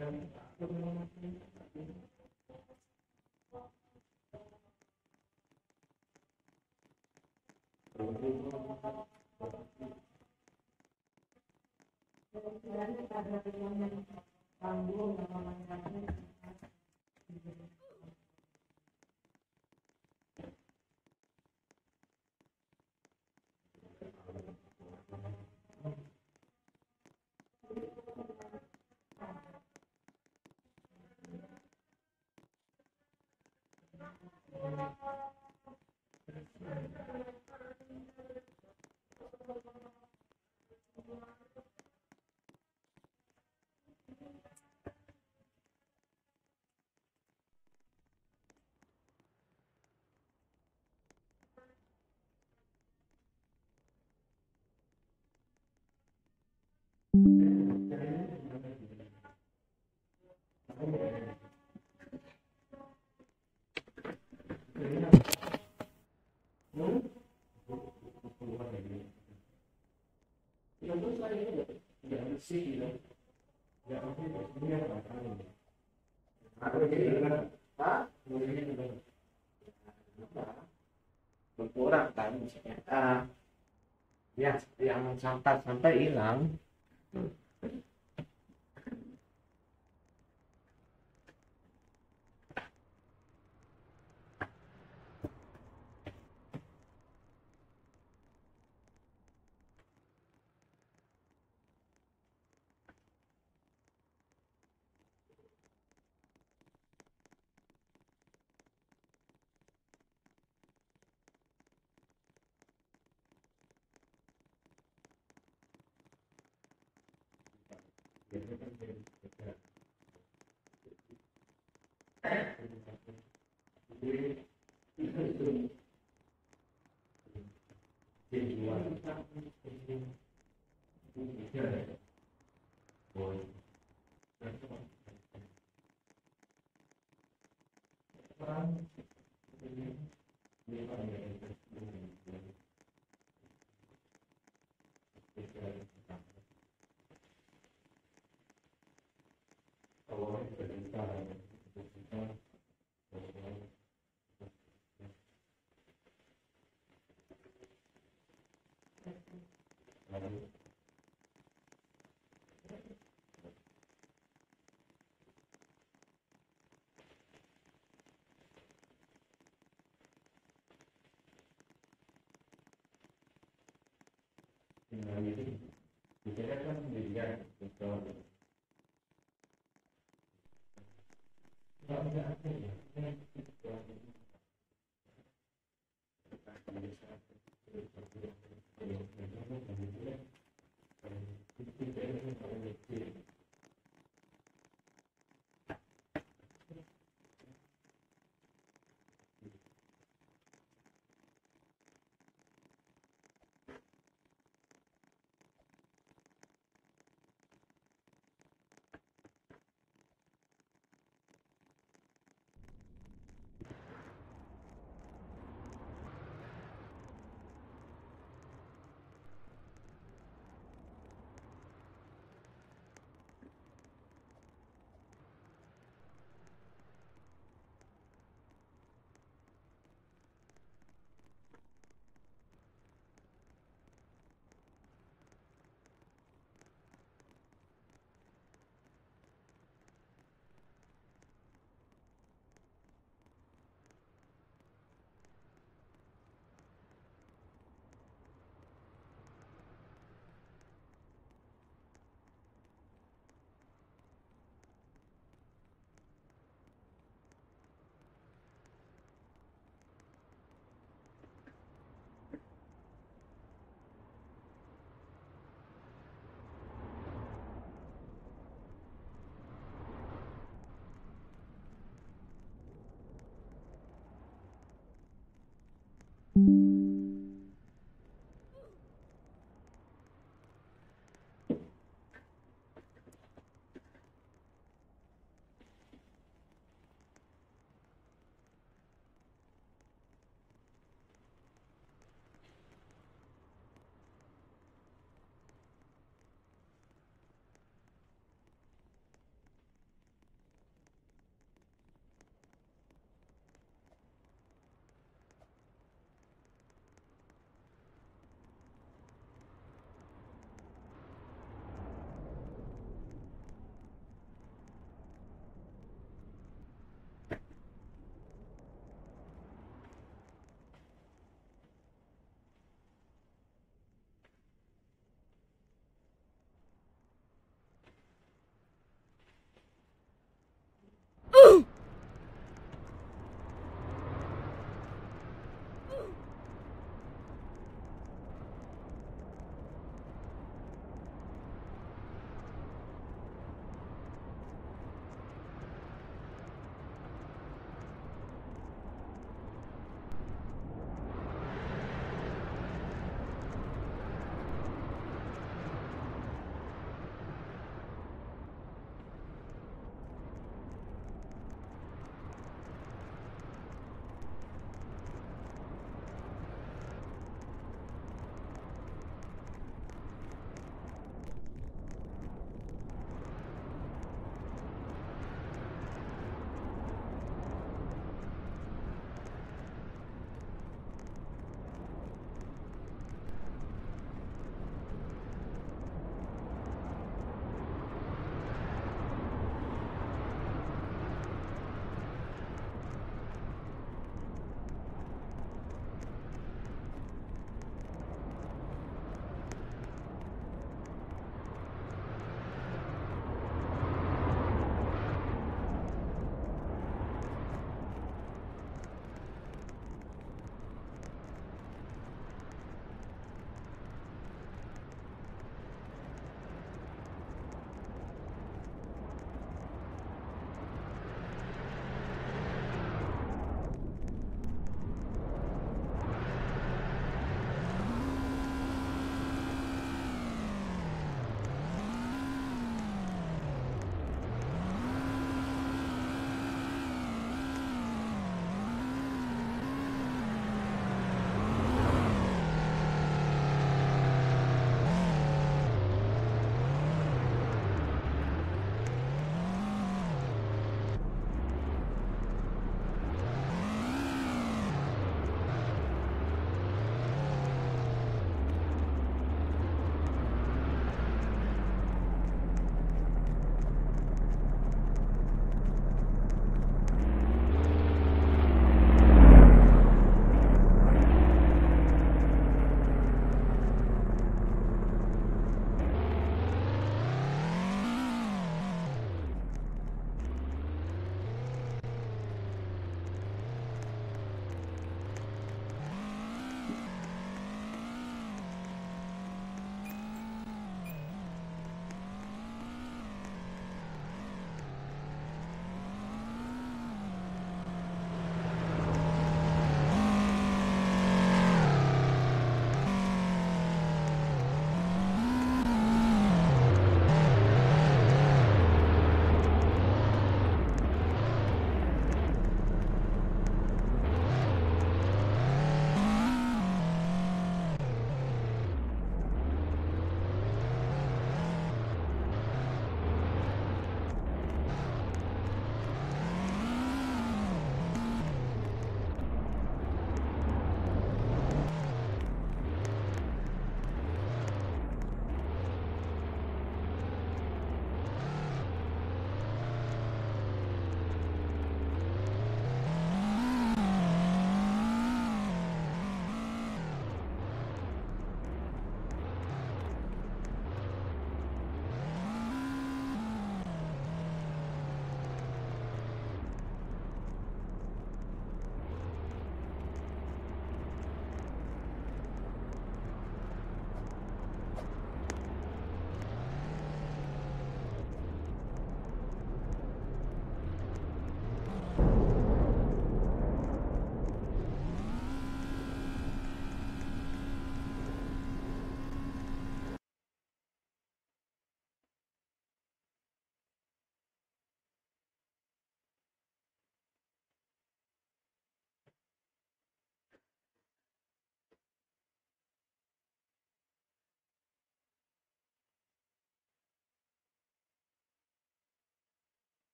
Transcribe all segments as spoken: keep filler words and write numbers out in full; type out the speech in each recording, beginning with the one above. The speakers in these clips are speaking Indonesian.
Berkurang kan misalnya ah ya yang sampai-sampai hilang.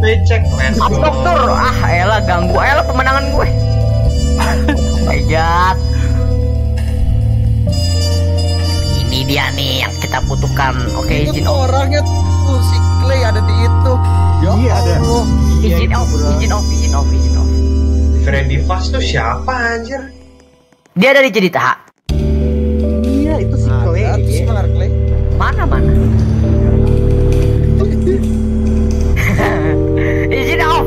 becek, let's go. Dokter, ah elah ganggu elah pemenangan gue. Oh my god. Ini dia nih yang kita butuhkan. Oke, izin off. Orangnya tuh si Clay ada di itu. Iya ada. Izin off, izin off, izin off, izin off. Freddy Fast tuh siapa anjir? Dia dari cerita. Iya itu si Clay. Ada si Clay. Mana mana? Izin off.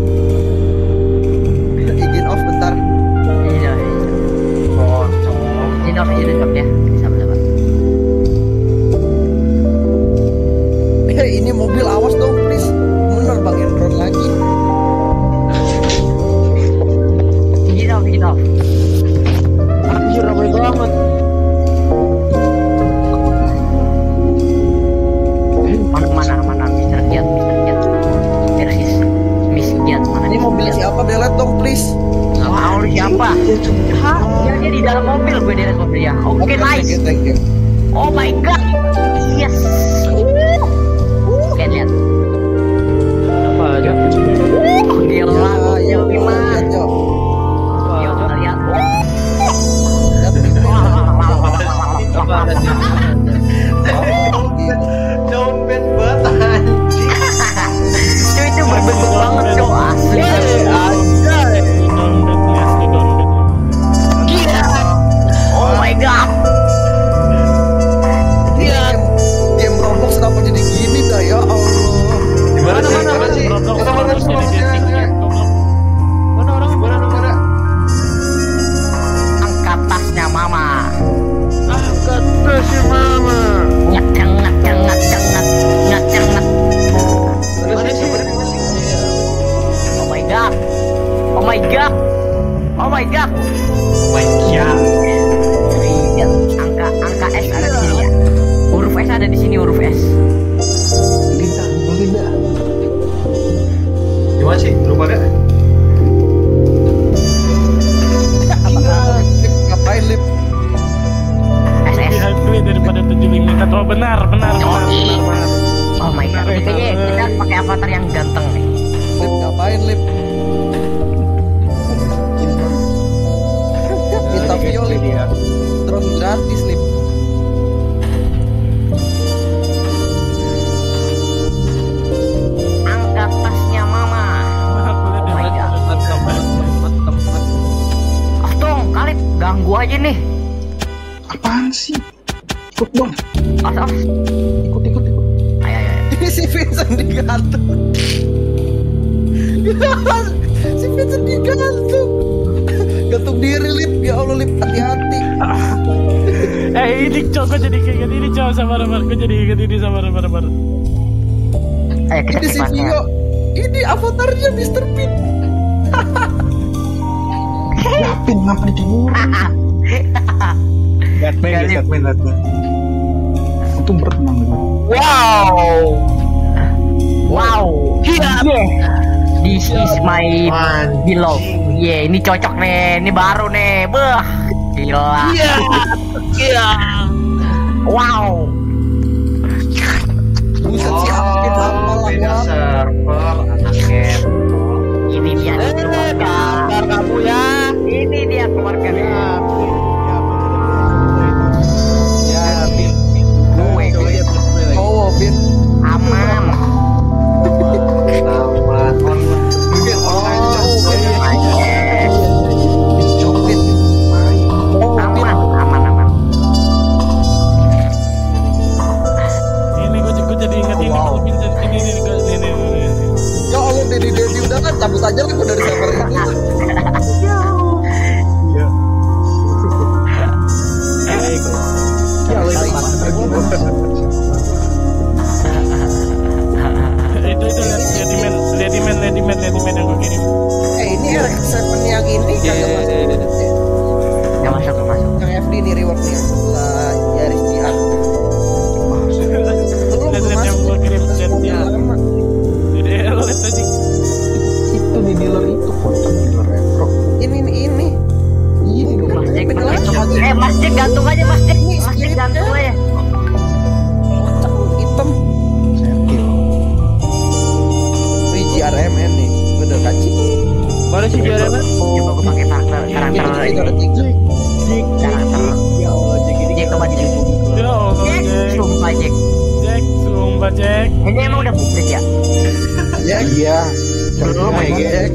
Izin off bentar. Izin off. Izin off, izin off ya. Sama-sama. Eh ini mobil awas dong please. Menerbangin drone lagi. Izin off, izin off. Anjir ramai banget. Mana mana mana Mister Giat, Mister Giat. Persis. Miss Giat mana? Ini mobil siapa belet dong please. Gak mau siapa? Hah? Dia, dia di dalam mobil, gue di dalam mobil ya. Oke, okay, nice. Thank you, thank you. Oh my god. Yes. Oke, lihat. Apa aja? Gila, Ya, gokil lima. lihat, Yo. Yo, lihat. Lihat ini. Apa ada sih? Dompet banget anjing. Cuy, itu berbentuk banget, cuy. Asli. Gila. Oh my god. Iya. Game Roblox kenapa jadi gini dah ya Allah. Gimana sih? Gimana sih? Kita mana sih? Mana orang? Mana mana? Angkat tasnya mama. Angkat tasnya mama. Ngeceng, ngeceng, ngeceng, ngeceng, ngeceng. Mana sih? Oh my god. Oh my god. Oh my god. My god. Lihat angka angka S ada di sini ya. Huruf S ada di sini, huruf S. Linda, Linda. Gimana sih? Lupa deh. Lip, ngapain lip? S S. Diakui daripada tujuh lima. Oh benar, benar, benar, benar, benar. Oh my god. Ini kayaknya kita pakai avatar yang ganteng nih. Lip ngapain lip? Minta vio lip. Drone gratis lip. Angkat tasnya mama. Oh my god. Ah dong, kali ganggu aja nih. Apaan sih? Ikut dong. As as. Ikut ikut ikut. Ayo ayo. ayo. Ini si Vincent digantung. Si Vincent digantung. Gantung diri lip. Ya Allah lip, hati-hati. Eh ini cowok gue jadi kayak gini, ini cowok sabar sabar, gue jadi kayak gini sabar sabar sabar. Ayo kita Ini si nikmatin. Vio. Ini avatarnya mister Pin. Yapin ngapa dicemburu? Batman, Kali- Batman, Batman. Untung berenang gitu. Wow. Wow. This is my beloved. Yeah, ini cocok nih. Ini baru nih. Beuh. Gila. Iya. Iya. Wow. Buset si Apin apa Oh, lah beda gua. server, anaknya. Ini dia nih keluarga. kamu ya. Ini dia keluarganya. Ya, Pin. Gue, gue. Oh, Pin. Aman. Tamat. Mungkin online chat. Yes. Pin. Aman, aman, aman. Ini gue gue jadi ingat ini Wow. kalau Vincent ini ini ini ini ini. ini. Ya Allah, Dedi Dedi udah kan cabut aja lah gua dari server itu. Iya. Ya Allah, Itu itu lihat Ladyman, Ladyman, Ladyman, Ladyman yang gue kirim. eh ini R X tujuh yang ini kagak masuk. Gak masuk, gak masuk. Yang F D nih rewardnya setelah Yaris G R. Belum Lihat belum lihat yang masuk. gue kirim Masuk chatnya. lama. Jadi lihat tadi. Itu di dealer itu kocak dealer retro. Ini ini ini. Ini dong. Mas Jack, Bener Mas Jack. lagi. Eh, Mas Jack gantung aja, Mas Jack. Ini Mas Jack spiritnya. gantung aja. Kocak hitam. Sentil. Wih, G Mana sih jalan? Coba gue pakai karakter karakter Itu ini. ada tiga. Karakter. Ya Allah, Jack ini Jack coba Jack. Ya Allah, Jack, Jack. sumpah Jack. Jack, sumpah Jack. Ini emang udah publik ya? Ya, iya. Oh my god. Jack.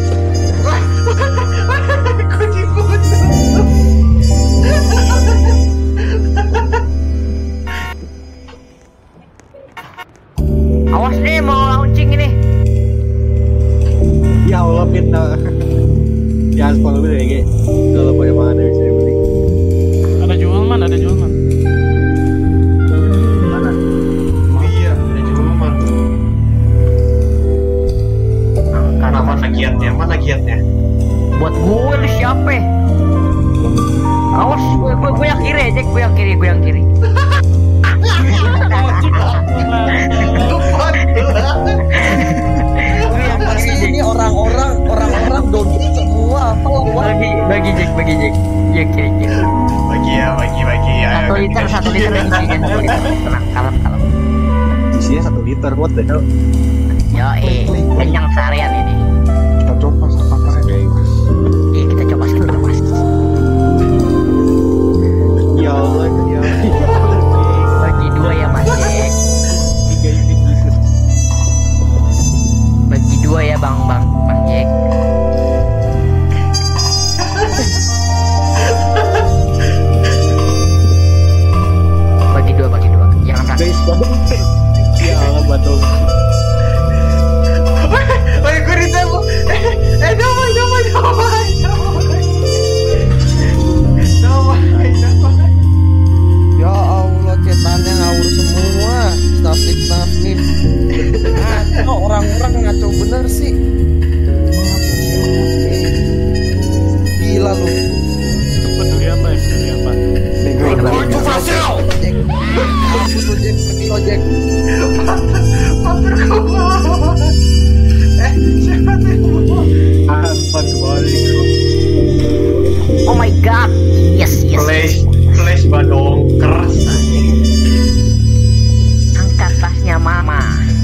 Awas nih mau launching ini. Ya Allah, pindah. Ya aspal dulu ya, Ge. Kalau punya mana bisa beli. Ada jual man, ada jual man. Mana? Iya, ada juga man. Mana mana giatnya? Mana giatnya? Buat gue lu siapa? Awas, gue gue gue yang kiri ya, Jack, gue yang kiri, gue yang kiri. Gue yang Apa sih kiri, ini Jack. orang-orang orang-orang download semua apa lawan? Bagi bagi Jack, bagi Jack. Jack kiri kiri. Bagi ya, bagi bagi ya. Satu liter, satu liter lagi sini, satu liter. Tenang, kalem, kalem. Isinya satu liter, what the hell? Yo, eh, kenyang seharian ini. Kita coba sama keren. Iya, kita coba kita coba. Ya Allah, ya Allah. Bagi dua ya Mas Jack. Tiga unit Jesus. Bagi dua ya Bang Bang Bang Jack. Bagi dua, bagi dua. Jangan sakit. Guys, badung. Ya Allah, badung. Woi, gue ditembak. Eh, eh, damai, damai, damai, damai. Damai, damai. Ya Allah, cetannya ngawur semua. Snapnik snapnik. Ngaco orang-orang ngaco bener sih. Gila lu. Peduli apa ya? Peduli apa? Jack. Mampus lu Jack, kaki lo Jack. Mampir ke bawah. Eh, siapa tuh? Ampan kembali. Oh my god. Yes, yes. Flash, flash badong keras. Angkat tasnya Mama.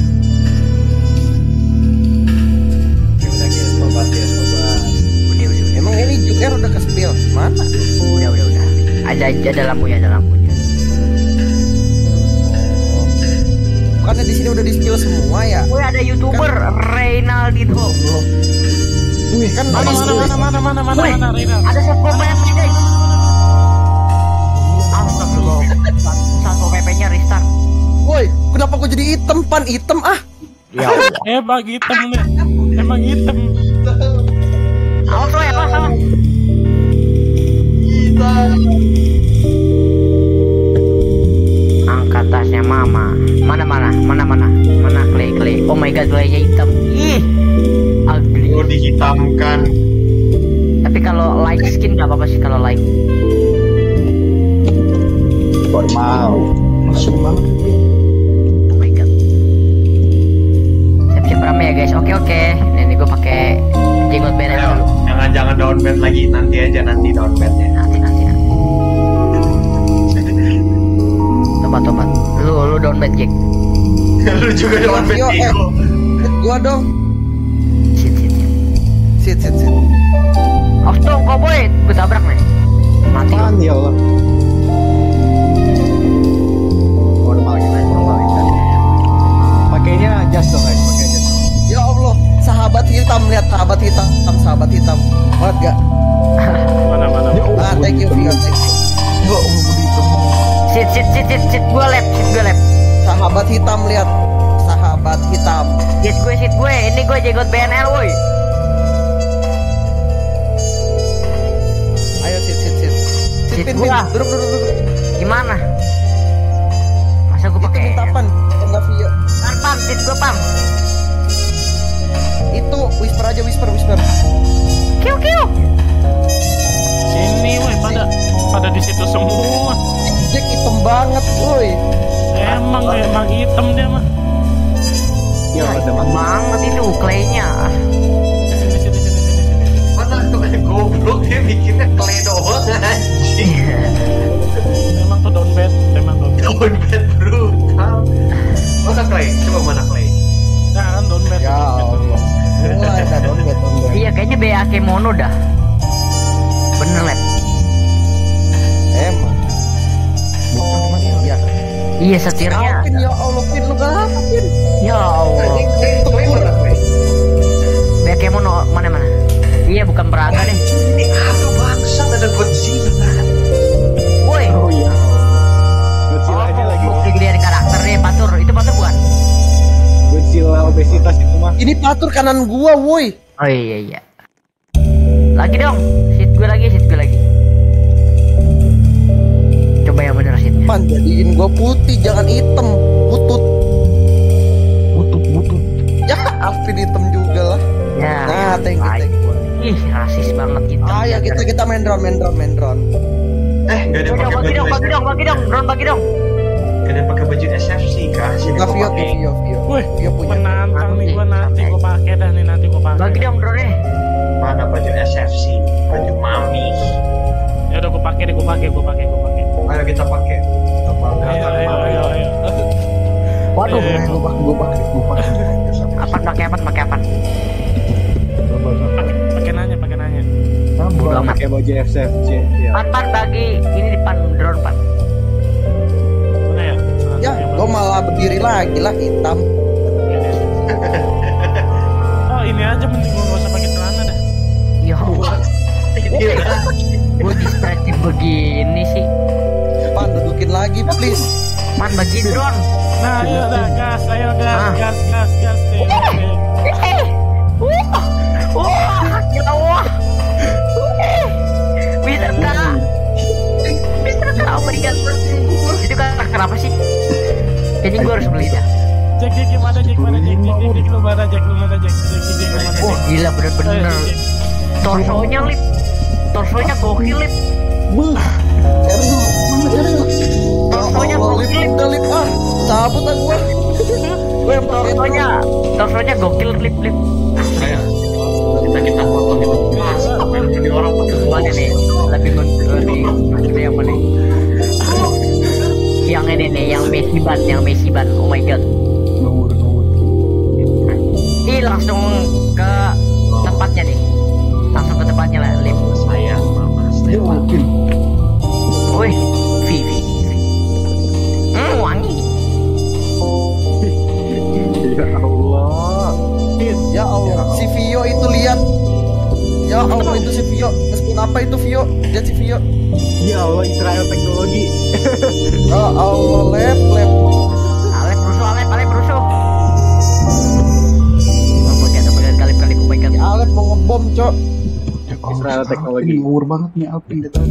Ya udah, guys, sobat ya, sobat. Udah, udah, udah. Emang ini Juker udah ke spill? Mana? Udah, udah, udah. Ada aja ada lampunya, ada lampunya. Bukannya di sini udah di spill semua ya? Woi, ada YouTuber Reynaldinho. Wih, kan Mana mana mana mana mana mana Woi, mana Rina. ada satpol P P guys. Astagfirullah. Satpol P P-nya restart. Woi, kenapa kok jadi hitam pan hitam ah? Ya Emang hitam nih. Emang hitam. Awas lo ya, awas, awas. Angkat tasnya Mama. Mana mana mana mana mana clay clay. Oh my god, claynya hitam. Ih, ugly. Gue dihitamkan. Tapi kalau like skin nggak apa-apa sih kalau like. formal. Masuk banget. Oh my god. Siap-siap rame ya guys. Oke oke. Ini gue pakai jenggot beres Ayo, dulu. jangan jangan downbed lagi, nanti aja nanti downbednya. Nanti nanti nanti. Tobat tobat. Lu lu down bed Jack. Lu juga downbed Yo, eh. Diego. Hit gua dong. Sit sit sit. Sit sit sit. Awas dong cowboy. Gue tabrak nih. Mati lo. Apaan ya Allah? Formal kita, formal kita. Pakainya jas dong guys, pakai jas. Ya Allah, sahabat hitam lihat sahabat hitam, sahabat hitam. Lihat gak? Mana mana. Ah, thank you, Vio, thank you. Ya Allah, begitu. Sit sit sit sit sit gue lab sit gue lab. Sahabat hitam lihat, sahabat hitam. Sit gue sit gue. Ini gue jenggot B N L woi. Ayo sit sit sit. Sit Sit pin pin. gua. Duduk duduk duduk. Gimana? Masa gue Itu pakai? minta pan, enggak Vio. Pam pam sit gue pam. Itu whisper aja whisper whisper. Kiu kiu. Sini woi pada pada di situ semua. Jack hitam banget, woi. Emang emang hitam dia mah. Ya Ya, udah hitam mati. banget itu claynya. Sini sini sini sini sini. Mana tuh goblok dia bikinnya clay doang anjing. Emang tuh down bed, emang down bed. Downbed brutal. Mana clay? Coba mana clay? Jangan down bed. Ya down bed, down bed. Allah. Mulai dah downbed downbed. Iya kayaknya B Iya setirnya. Alvin ya Allah, Pin lu kenapa Pin? Ya Allah. Bekemon mana mana? Iya bukan Braga deh. Ini apa bangsat ada Godzilla? Woi. Oh iya. Godzilla aja lagi. Bukti gedean karakternya Patur. Itu Patur bukan? Godzilla obesitas itu mah. Ini Patur kanan gua, woi. Oh iya iya. Lagi dong. Sit gue lagi, sit gue lagi. Coba yang bener sitnya. Pan jadiin gua putih, jangan hitam. Butut. Butut butut. Ya, Alvin hitam juga lah. Ya. Nah, thank you, baik. thank you. Ih, rasis banget kita. Ayo kita kita main drone, main drone, main drone. Eh, gak ada Bagi pakai dong, bagi baju dong, bagi dong, bagi dong, drone bagi dong. Gak ada pakai baju S F C kah? Sini Nggak gua Vio, pakai. Vio, Vio. Wih, Vio punya. menantang nih gua nanti gua pakai dah nih nanti gua pakai. Bagi dong drone nya. Mana baju S F C? Baju mami. Ya udah gua pakai deh, gua pakai, gua pakai, gua pakai. Ayo kita pakai. Kita pakai. Ayo, ayo, ayo, ayo. Waduh, Eh. gua pakai gua pakai gua pakai. Apa pakai apa pakai apa? Pakai pakai nanya, pakai nanya. Bodo amat. Pakai baju F C F C. Ya. Pan pan bagi ini depan drone pan. Mana ya? Ya, gua malah berdiri lagi lah hitam. Oh, ini aja mending gua enggak usah pakai celana dah. Ya Allah. Gue distraksi begini sih. Pan dudukin lagi, please. Man bagi drone. Nah, ayo dah gas, ayo gas, Ah. gas, gas, gas. deh, deh. Eh, wah, wah, gila wah. Eh, bisa nggak? Bisa nggak? Oh my god. Itu karakter apa sih? Kayaknya gue harus beli dah. Jack, Jack, gimana Jack, mana Jack, Jack, Jack, Jack, lu mana Jack, lu mana Jack, Jack, Jack, Jack, mana Wah Jack. gila bener-bener. Ayo, Jack, Jack. Torsonya lip, torsonya gokil lip, Erdo, mana Erdo? torsonya Allah, lip, gokil lip, udah lip ah. Cabut ah gua. Gua yang pakai torsonya, torsonya gokil lip lip. Ayo. Kita kita foto nih. Mas, apa yang jadi orang pakai Mana nih? Lebih lebih lebih yang mana? Yang ini nih, yang Messi ban, yang Messi ban. Oh my god. Ngawur ngawur. Ih langsung ke tempatnya nih, langsung ke tempatnya lah lip. sayang mama. Dia mungkin. Wih, Vivi. Hmm, wangi. Ya Allah. Ya Allah, si Vio itu lihat. Ya Allah itu si Vio. Meskipun apa itu Vio? Lihat si Vio. Ya Allah, Israel teknologi. Ya Allah, lep, lep. Alep berusuh, Alep, Alep berusuh. Oh my god, oh my god, kali-kali, oh my god. Si Alep mau ngebom, Cok. Israel teknologi. Ngawur banget nih Alvin dia tadi.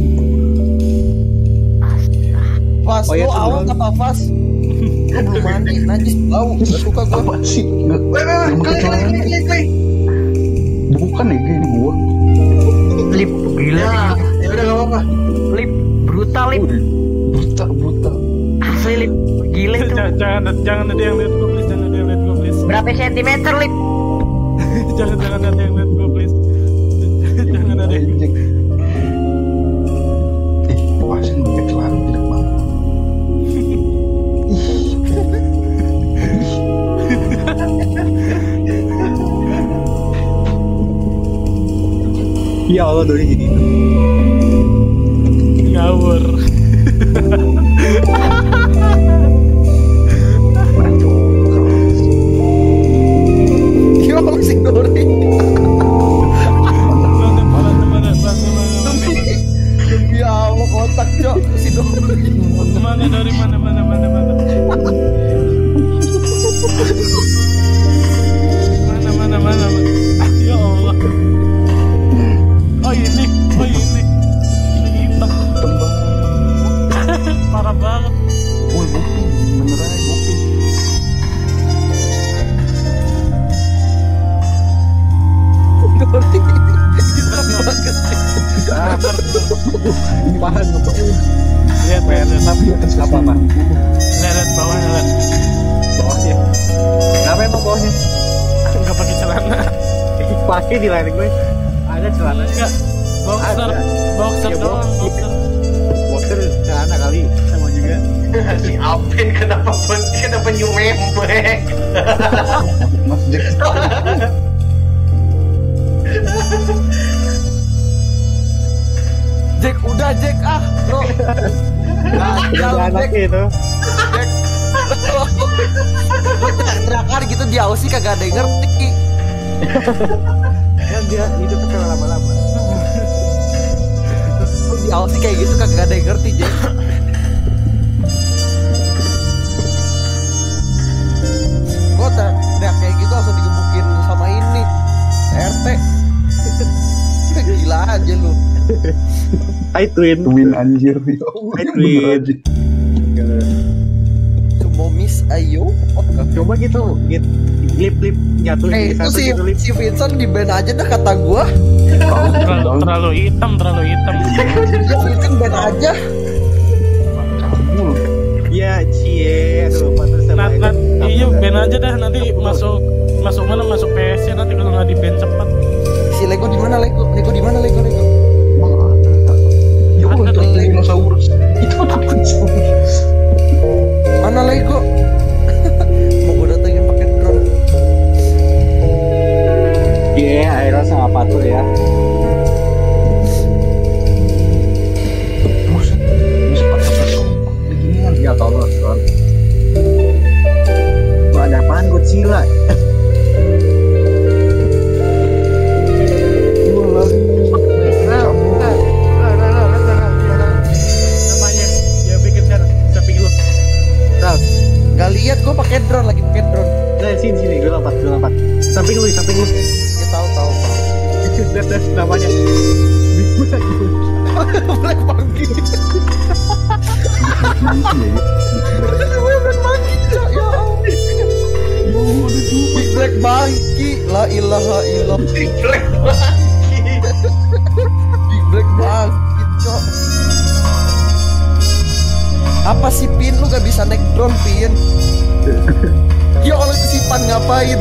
Astaga. Fas, Oh, iya, lu tuh, awal Bang. apa Fas? Lu belum mandi, najis bau. Gak suka gua. Apa sih? Nggak. Wait, wait, wait. Klik, klik, klik, klik, klik. Bukan ya ini gua. Lip, gila Ya, sih. ya udah gak apa-apa. Lip, brutal lip. Buta buta. Asli lip, gila itu. Jangan, jangan, jangan ada yang lihat gua please, jangan ada yang lihat gua please. Berapa sentimeter lip? Jangan, jangan ada yang lihat gua please. Jangan ada yang. Ejek. Eh, pasin pakai celana tidak mau. Ya Allah doi jadi itu. Ngawur. Ya Allah si Dori. Mana, mana, mana, mana, mana. Ya Allah kotak, Cok. Si Dori. Mana dari mana, mana, mana, mana. Mana, mana, mana, mana. Ya Allah. Oh ini, oh ini. Ini hitam. Parah banget. Woi bukti, beneran bukti. Dori. Hitam banget. Ini bahan apa? Lihat, lihat, lihat. Tapi atas apa apa? Lihat, lihat bawahnya, lihat. Bawahnya. Kenapa emang bawahnya? Enggak pakai celana. Pakai di layar gue. Ada celana. Enggak. Boxer, Ada. boxer Ya, doang, box- boxer. Boxer celana kali sama juga. Si Alvin kenapa kenapa nyumek? Mas Jack. Jack, udah Jack ah. Lo. Nah, Ada jalan Jack. anaknya itu. Jack. Gue teriak-teriakan gitu di Aussie kagak ada yang ngerti. Kan dia hidup kan lama-lama. Di Aussie kayak gitu kagak ada yang ngerti Jack. Gue teriak kayak gitu langsung digebukin sama ini R T. Gila aja lu. Hai twin. Twin anjir. Hai twin. Cuma miss ayo. Coba gitu, gitu lip-lip nyatu Eh itu si, gitu, lip. si Vincent di band aja dah kata gua. Terlalu, terlalu hitam, terlalu hitam. Ya Vincent band aja. Ya cie, aduh pantas Nah, sama nah, iya band aja dah nanti masuk masuk mana masuk P S ya nanti kalau nggak di band cepat. Si Lego di mana Lego? Lego di mana Lego Lego? Ya Allah, itu dinosaurus. Itu dinosaurus. Mana Lego? Mau gua datengin pakai drone. Iya, akhirnya sama apa tuh ya? Buset, bisa pakai peso. Beginian. Ya tolong, tolong. Gua ada apaan Godzilla? Gua lagi. Namanya, ya bikin kan, samping lu. Ralf, nggak lihat gua pakai drone lagi pakai drone. Nah, sini sini, gue lompat, gue lompat. Samping lu, samping lu. Ya tahu tahu tahu. Lihat deh namanya. Black Monkey. Black Monkey. Ya Allah. Big Black Monkey. La ilaha illallah. Big Black Monkey. Big Black Monkey, cok. Apa sih Pin, lu gak bisa naik drone Pin? Ya Allah itu si Pan ngapain?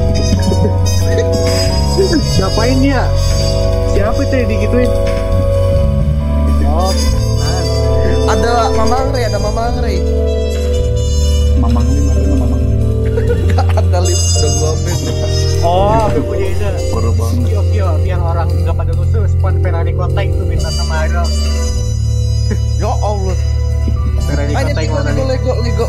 Ngapain ya? Siapa itu yang digituin? Oh, nah. Ada Mamang Rey, ada Mamang Rey. Mamang ini mana mamang? Gak ada lift, udah gua ambil. Oh, aku punya ide. Parah banget. Vio, Vio, biar orang nggak pada rusuh, spawn Ferrari Koteng tuh minta sama Adol. Ya Allah. Ferrari Ayo Koteng Lego, mana Lego, nih? Lego, Lego.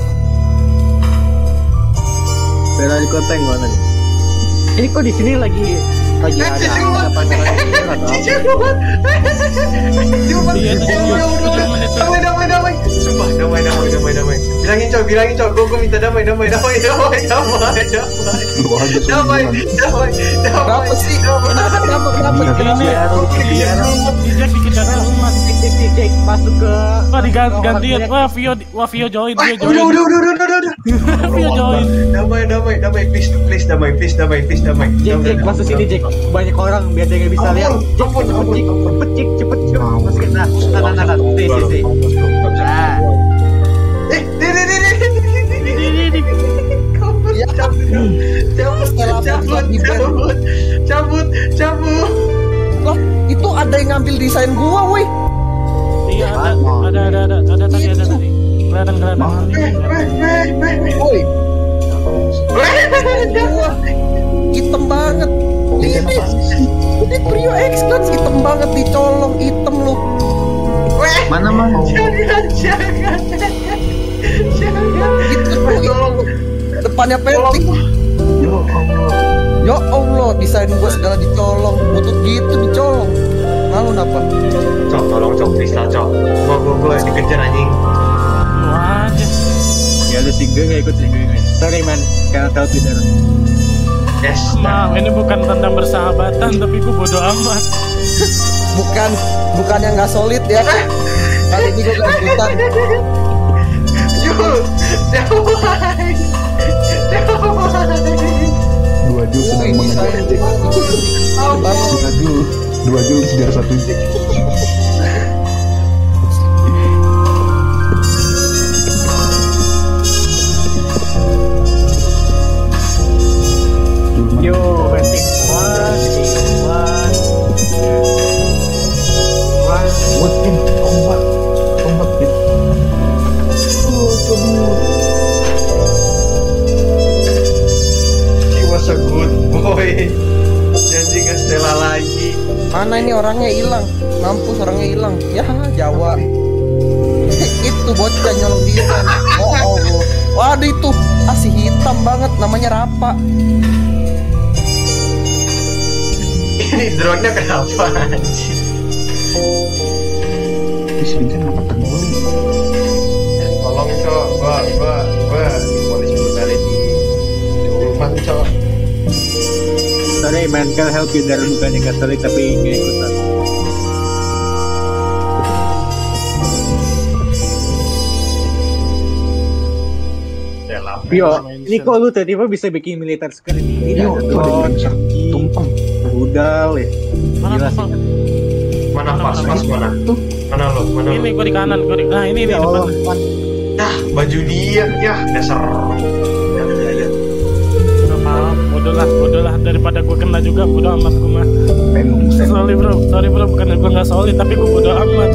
Ferrari Koteng mana nih? Ini kok di sini lagi lagi Eh, ada cuma- apa namanya? Cuma Cuma Iya, itu Udah, cuma udah, tujuh udah. menit. Damai, damai, damai. Sumpah, damai, damai, damai, damai. Bilangin cok, bilangin cok. Gue, gue minta damai, damai, damai, damai, damai, damai. Lu aja Damai, sembilan. damai, damai. Kenapa sih? Kenapa, kenapa, kenapa? Ini Biar Dijak dikejar ke rumah. cek cek cek masuk ke Wah diganti gantian. Wah Vio wah Vio join, Ah, Vio udah, join. udah, udah, udah, udah, udah. Vio join. Damai, damai, damai, please, please, damai, please, damai, please, damai. Jack Damai, Jack damai. masuk sini Jack, banyak orang biar dia nggak bisa Ampun, lihat. Jack ampun, cepet ampun, Jack, ampun. cepet Jack, cepet cepet masukin nah, nah, nah, nah, nah, sih sih sih. Nah, Eh, di, di, di, di, di, di, di, di. Kabur, Ya. cabut, cabut, Setelah cabut, di band. cabut, cabut, cabut. Loh, itu ada yang ngambil desain gua, woi. Iya ada ada ada ada ada tadi ada tadi. Kelihatan kelihatan. Eh, eh, eh, eh, eh. Woi, Eh, gua hitam banget. Ini, ini Prio X kan hitam banget dicolong hitam lu. Weh, Mana mang? jangan, jangan, jangan. Itu Eh, tolong, depannya tolong. penting. Ya Allah. Ya Allah, desain gua segala dicolong. Butut gitu dicolong. Malu kenapa? Cok, tolong cok, please lah cok. Gua, gua, gua dikejar anjing. Lu aja. ya lu sih gue nggak ikut sih gue nggak. Sorry man, karena tahu tidak. Yes. Maaf ini bukan tentang bersahabatan tapi gue bodo amat. Bukan, bukan yang nggak solid ya. Kali ini gua gak ikutan. Jul, damai, damai. Dua jul sedang Woi, desain mengejar Jack. gua banget. Dua jul, dua jul kejar satu Jack. Jul mana? Yo, waiting one, one, one. What in? Tombak, tombak Pin. Oh, cabut. He was a good boy. Janji nggak Stella lagi. Mana ini orangnya hilang? Mampus orangnya hilang. Ya Jawa. Itu bocah nyolong desain. Oh Allah. Waduh itu Ah, si hitam banget namanya Rapa. Ini drone-nya kenapa anjing? Di sini kan apa terguli? Tolong cok, gua gua gua polisi brutality di rumah cok. Sorry man, can help you dari bukannya Katolik tapi nggak ikutan. Yo, ini kok lu tiba-tiba bisa bikin militer sekali ini? Yo, tuh ada Lancer tumpeng. Rudal ya. Mana Gila tuh? sih. Mana pas pas mana? Mana lo? Mana lo? Ini gua di kanan, gua di. Nah, ini ini Ya Allah. depan. Dah baju dia, ya dasar. Ya ya. Udah maaf, bodoh lah, bodoh lah daripada gua kena juga, bodoh amat gua mah. Penung sen. Sorry bro, sorry bro, bukan gua nggak solid tapi gua bodoh amat.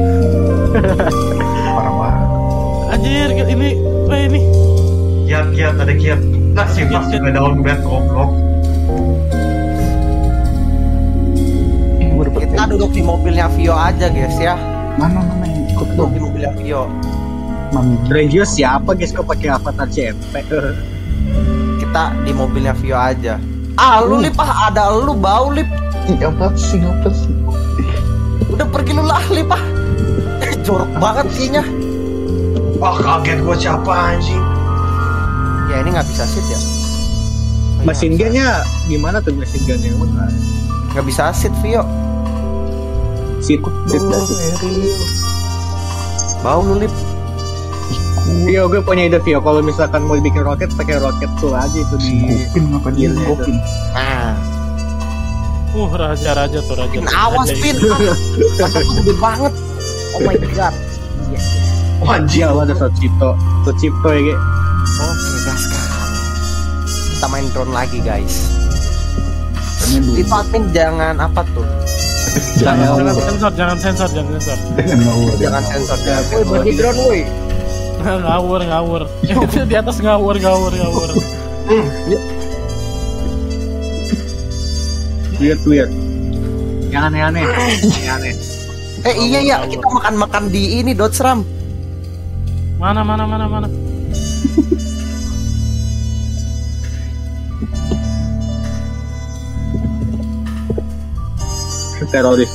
Parah-parah. Anjir, ini, wah ini. Kiat kiat ada kiat. Nah si pas juga daun banget goblok. Gue dapet Kita duduk di mobilnya Vio aja guys ya. Mana mana yang ikut Duduk dong? di mobilnya Vio. Mami. Regio siapa guys kok pakai avatar C M P? Kita di mobilnya Vio aja. Ah, lu Lip, ah ada lu bau Lip. Ih, apa sih apa sih? Udah pergi lu lah Lip ah. Jorok banget kayaknya. Wah kaget gua siapa anjing. Ya ini nggak bisa sit ya. Mesin gunnya gimana tuh mesin gunnya? Nggak bisa sit Vio. Sit, sit, Duh, sit. Eril. Bau lu Lip. Iya, gue punya ide Vio. Kalau misalkan mau bikin roket, pakai roket tuh aja itu di. Gopin apa dia Gilnya itu. Gopin? Nah, Uh, raja-raja tuh raja. Pin, tuh, awas raja Pin. itu. Mata tuh gede banget. Oh my god. Iya. Wah anjing. Iya, ada Sochito, Sochito ya, Ge. Oke, gaskan. Kita main drone lagi guys. Tanya dulu. Itu admin jangan apa tuh? Jangan, Jangan jangan ngawur. sensor, jangan sensor, jangan sensor. Jangan ngawur. Jangan sensor, jangan Woi, sensor. bagi drone woi. ngawur, ngawur. Itu di atas ngawur, ngawur, ngawur. Weird, weird. Yang aneh-aneh. Yang aneh. Eh iya ya, kita makan-makan di ini Dotsram. Mana, mana, mana, mana. Teroris.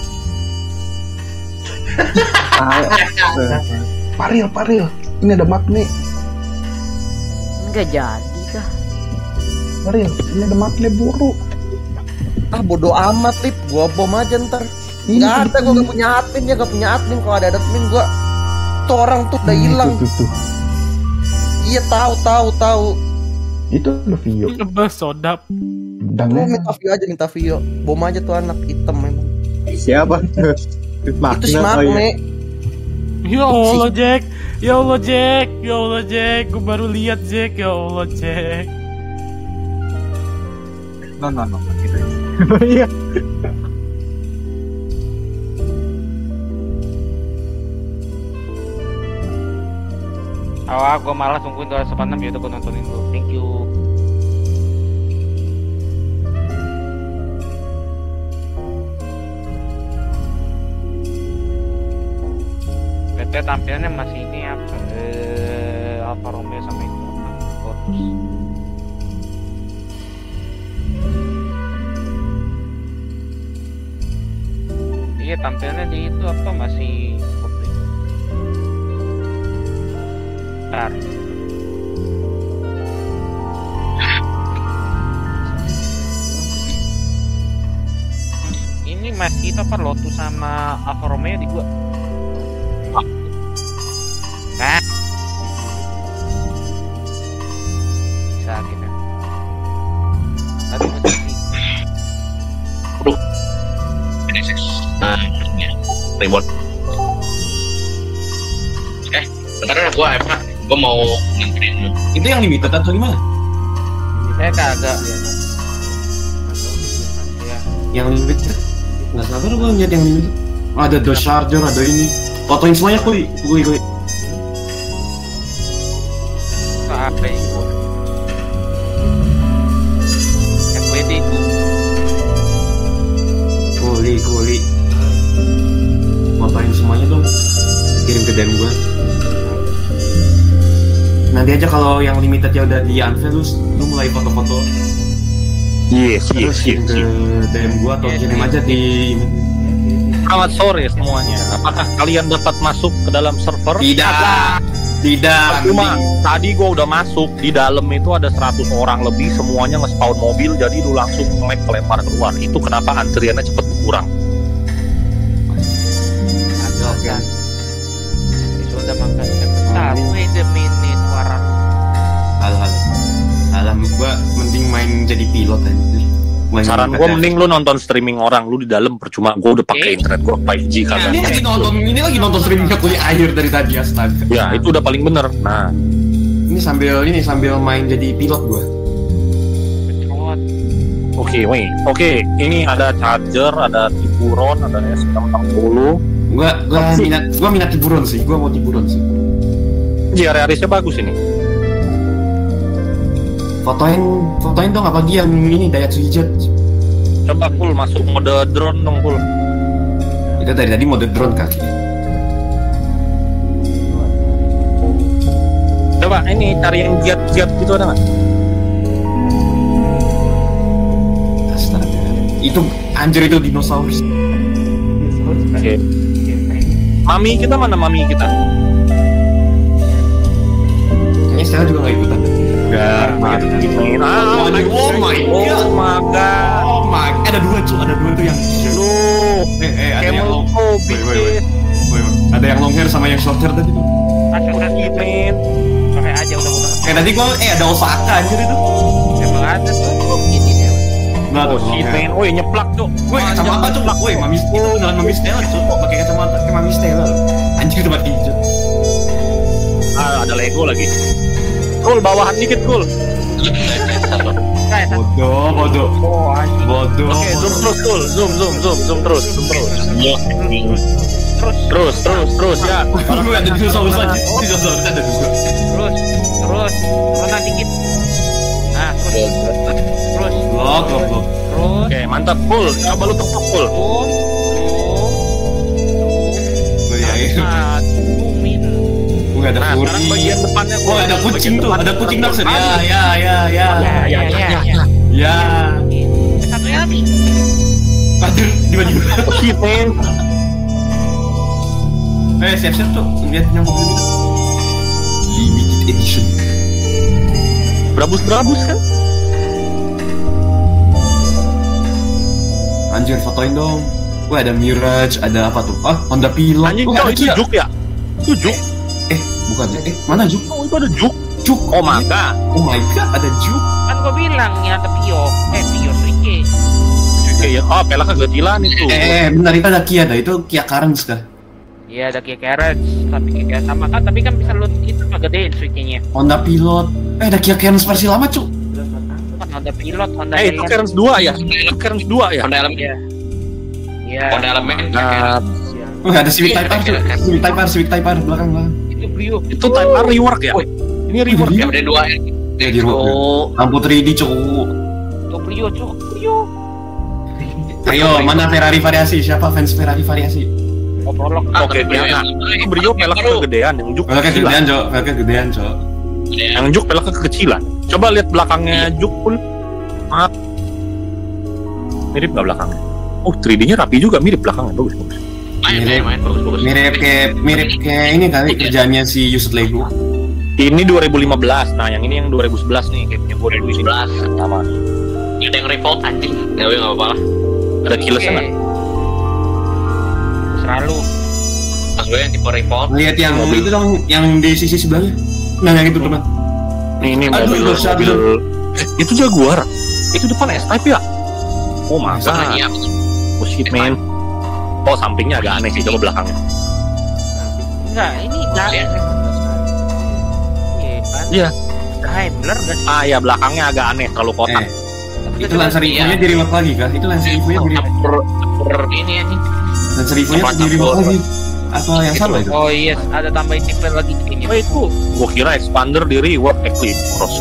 Paril, paril. Ini ada magnet. Enggak jadi kah? Paril, ini ada magnet buruk. Ah bodo amat Lip, gua bom aja ntar. Ini Nggak ada, gua gak punya admin ya, gak punya admin. Kalau ada admin gua, tuh orang tuh udah Ini, hilang. Tuh, tuh, tuh. Iya tahu tahu tahu. Itu ada Vio. Ngebes sodap. Lu Dangnya minta Vio aja, minta Vio. Bom aja tuh anak hitam memang. Siapa? Itu si Magna, oh iya. Magne. Ya Allah Jack, ya Allah Jack, ya Allah Jack, gue baru lihat Jack, ya Allah Jack. No, no, no. Gitu. Iya. Awal gue malas nungguin dua ratus enam ya udah gue nontonin dulu. Thank you. B T tampilannya masih ini apa? Eh, Alfa Romeo sama itu Lotus. Iya tampilannya di itu apa masih seperti itu. Bentar. Ini masih itu apa Lotus sama Alfa Romeo di gua. Nah. Bisa kita. Tadi masih reward. Eh, bentar ya gua F K, gua mau nganterin. Itu yang limited atau gimana? saya kagak. Ya. Yang limited? Nggak sabar gua ngeliat yang limited. Ada The Charger, ada ini. Fotoin semuanya kuy, kuy kuy. Apa itu? F W D itu. Kuli, kuli. Fotoin semuanya dong. Kirim ke D M gua. nanti aja kalau yang limited ya udah di unveil lu, lu mulai foto-foto. Yes, yes, Terus kirim yes, ke yes. D M gua atau kirim aja di Selamat sore semuanya. Apakah kalian dapat masuk ke dalam server? tidak tidak Cuma tadi gua udah masuk, di dalam itu ada seratus orang lebih, semuanya nge-spawn mobil, jadi lu langsung nge-lag kelempar keluar. Itu kenapa antriannya cepet berkurang. Oke. Sudah makan sebentar. Wait a minute, suara lu. hal-hal alam gua mending main jadi pilot aja. Main Saran gua mending lu nonton streaming orang, lu di dalam percuma. Gua udah pakai internet gua lima G Nah, kagak. ini lagi nonton ini lagi nonton streamingnya kuliah akhir dari tadi astaga. Ya, itu udah paling bener. Nah, Ini sambil ini sambil main jadi pilot gua. oke, wait. Oke, ini ada charger, ada tiburon, ada S enam enam nol. Gua gua minat gua minat tiburon sih. Gua mau tiburon sih. J R R-nya bagus ini. Fotoin fotoin dong apalagi yang ini Daihatsu Jet. Coba full masuk mode drone dong full. Itu dari tadi mode drone kaki. Coba ini cari yang jet-jet gitu ada nggak? Astaga. Itu anjir itu dinosaurus. Oke. Mami kita mana mami kita? Kayaknya Stella juga nggak ikutan. Enggak. Main. Oh my god. Oh my god. Oh my. Ada dua cuy, ada dua tuh yang. Lu. Eh eh ada yang long. Oh, Wait, wait, wait. Wait, wait. Ada yang long hair sama yang short hair tadi tuh. Masuk lagi, men. Pakai aja udah-udah. Eh tadi gua eh ada Osaka anjir itu. Emang ada tuh. Ini dia. Nah, Oh tuh long shit hair. man. Woi nyeplak tuh. Woi, kacamata tuh, woi, mami itu beneran mami Stella tuh, pakai kacamata kayak mami Stella. Anjir itu mati hijau. Ah, ada Lego lagi. Cool, bawahan dikit cool. Kayak Bodoh, bodoh, oh, anjing. bodoh. Oke, zoom terus cool. Zoom, zoom, zoom, zoom terus, zoom terus. Terus, Terus, terus, terus ya. Lu ada dinosaurus aja, dinosaurus ada dua. terus, terus, corona dikit. Nah, terus, terus, Blok, blok, blok. terus. Oke, mantap full. Coba lu tepuk full. Boom, Oh iya, iya. satu min. Gue ada Nah, furi. sekarang bagian depannya Oh, ada kucing tuh, ada kucing nakser. Ya, ya, ya, ya. Ya, ya, ya, ya. Ya. Satunya lagi. Aduh, tiba-tiba. Oh shit man. Eh, siap-siap tuh. Lihat yang mobil ini. Limited edition. Berabus-berabus kan? Anjir, fotoin dong. Wah, ada Mirage, ada apa tuh? Ah, Honda Pilot. Anjing, Oh, kau ada itu Kia. juk ya? Itu juk. Eh, bukan ya? Eh, mana Juk? Oh, itu ada juk. Juk. Oh my god. Oh my god, ada Juk. Kan gua bilang ya ada Pio. Eh, Pio Suike. Oke ya. Oh, pelak kegecilan itu. Eh, eh, bentar, itu ada Kia dah. Itu Kia Carens kah? Iya, ada Kia Carens, tapi Kia sama kan, tapi kan bisa lu itu gedein Suike-nya. Honda Pilot. Eh, ada Kia Carens versi lama, Cuk. Kan Honda Pilot, Honda Eh, itu Cairns dua ya? Itu Cairns dua ya? Honda Element. Iya. Iya. Honda Element. Nah, Oh, ada Civic Type R, Cuk. Civic Type R, Civic Type R belakang belakang. Itu Brio. itu Type R rework ya? Ini rework ya? Yang ada dua. Ya, di Oh, lampu tiga D, Cuk. Itu Brio, Cuk. Brio. Ayo, mana Ferrari variasi? Siapa fans Ferrari variasi? Oh, prolog. oke dia. Nah, itu Brio pelak kegedean, yang juk Velgnya kekecilan. gedean, Cuk. Velgnya gedean, Cuk. Yang juk pelak kekecilan. Coba lihat belakangnya juk pun. Maaf. Mirip nggak belakangnya? Oh, tiga D-nya rapi juga, mirip belakangnya. Bagus, bagus. Main, main, main. Bagus, bagus. Mirip kayak mirip kayak ini kali kerjaannya si Used Lego. Ini dua ribu lima belas, nah yang ini yang dua ribu sebelas nih, kayak punya gue dua ribu sebelas. Sama nih. Ada yang revolt anjing. Ya udah enggak apa-apa lah. Ada keyless nggak? Selalu. Pas gue yang tipe revolt. Lihat yang Mobil. itu dong, yang di sisi sebelahnya. Nah, yang itu teman. Nih, ini Aduh, mobil, dosa, mobil. Eh, itu Jaguar. Itu depan S-Type ya? Oh masa? Iya. Oh shit man. Oh sampingnya agak aneh sih, coba belakangnya. Enggak, ini jalan. Lihat. Iya, kan? Iya. Daimler gak sih? Ah ya belakangnya agak aneh, terlalu kotak. Eh, itu Lancer Evo-nya di rework lagi kah? Itu Lancer Evo-nya di rework. Per, per ini anjing. Lancer Evo-nya di rework lagi. Atau yang sama itu? Oh iya, ada tambahin tipe lagi kayaknya. Oh itu, gua kira expander di rework Eclipse Cross.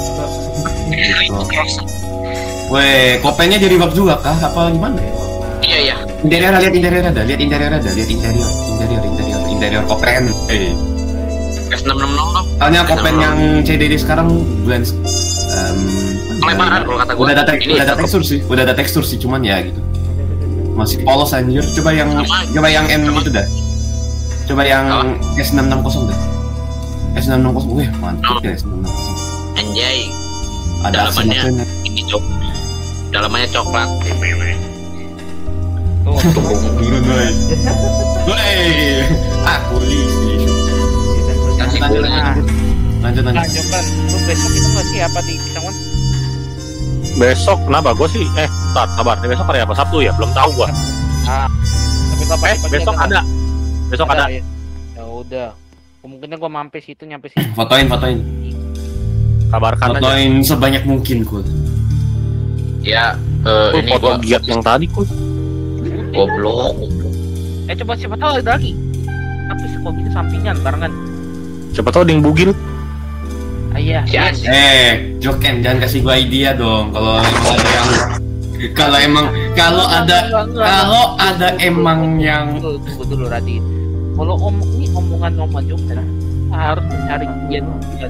Weh, kopennya di rework juga kah? Apa gimana? Iya, iya. Interior, lihat interior ada, lihat interior ada, lihat interior, interior, interior, interior kopen. Eh, S enam enam nol. Soalnya kopen yang C D D sekarang blend um, lebaran kalau kata gue. Udah ada tek- udah ada tekstur sih, udah ada tekstur sih, cuman ya gitu. Masih polos anjir. Coba yang coba yang M itu dah. Coba yang S enam enam nol dah. S enam enam nol, wih mantap ya S enam enam nol. Anjay. Ada dalamannya ini cok. Dalamannya coklat. Tuh, turun boy. Boy. Ah, polisi. Kasih Lanjut, gula. lanjut, lanjut. Lanjut kan, lu besok itu nggak sih apa di Pisangwan? Besok kenapa? Gue sih, eh, tar, sabar. Besok hari apa? Sabtu ya? Belum tahu gua. Ah, tapi kapan? Eh, besok ada. Besok ada. Ya, ya udah. Kemungkinan gua mampir situ, nyampe situ. Fotoin, fotoin. Kabarkan aja. Fotoin sebanyak mungkin, Kul. Ya, eh, Kul, ini foto gua giat yang tadi, Kul. goblok. Eh coba siapa tahu ada lagi. Tapi kok gitu sampingan barengan. Siapa tahu ada yang bugil. Ayah. Ya, Eh, Joken jangan kasih gua idea dong. Kalau emang ada yang kalau emang kalau ada kalau ada emang yang tunggu, tunggu dulu Radit. Kalau om ini omongan Om Joken harus mencari dia.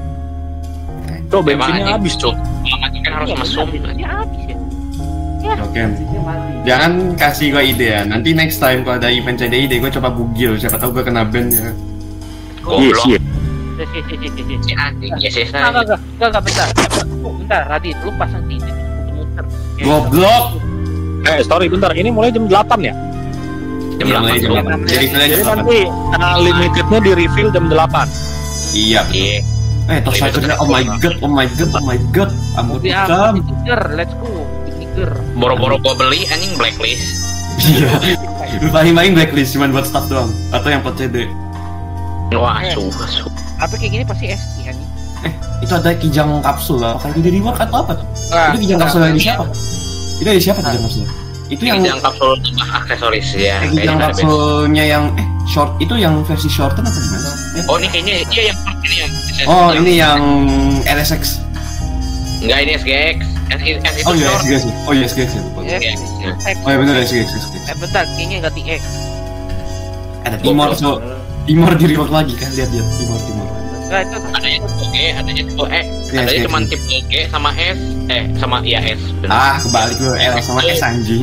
Tuh bensinnya habis, Cok. Lama kan harus mesum. Bensinnya habis ya. Ya. Joken. Jangan kasih gua ide ya. Nanti next time kalau ada event C D I D gua coba bugil. Siapa tahu gua kena ban ya. Goblok. Iya, Si si si si si. Si anjing, ya sih Enggak, saya. enggak, enggak, enggak, bentar. Oh, bentar, Radit, lu pasang di sini muter. Goblok. Eh, sorry bentar. Ini mulai jam delapan ya? Jam Iya, mulai jam delapan. delapan. Jadi kalian Jadi jam delapan. nanti uh, limitednya di reveal jam delapan. Iya. Iya. Eh, terus chargernya oh my god, oh my god, oh my god. Ampun Udah, kam. tiger, let's go. Tiger. Boro-boro gua beli anjing blacklist. Iya. Paling-paling blacklist cuman buat staff doang atau yang buat C D. Wah, Eh. sumpah, sumpah. Apa kayak gini pasti S T kan? Itu ada kijang kapsul lah. Apakah itu dari work atau apa tuh? Enggak. Itu kijang kapsul dari siapa? Itu dari siapa kijang kapsul? Itu yang Yang kapsul tambah aksesoris ya. eh, kijang kayaknya ada kapsulnya yang eh short itu yang versi shorten atau gimana? Eh, beda. Oh, ini kayaknya iya yang ini yang Oh, ini yang L S X. enggak, ini S G X. S, S itu Oh iya short. S G X. Oh iya S G X ya. lupa. Ya, Iya. X. Oh iya benar S G X. S G X. Eh bentar, kayaknya ganti X. Ada Timor so. Timor di rework lagi kan lihat lihat Timor Timor. Enggak, itu Adanya tipe G, adanya tipe E, Iya, adanya S G X. cuma tipe G sama S, eh sama iya S. bener. Ah, kebalik lu L sama S anjing.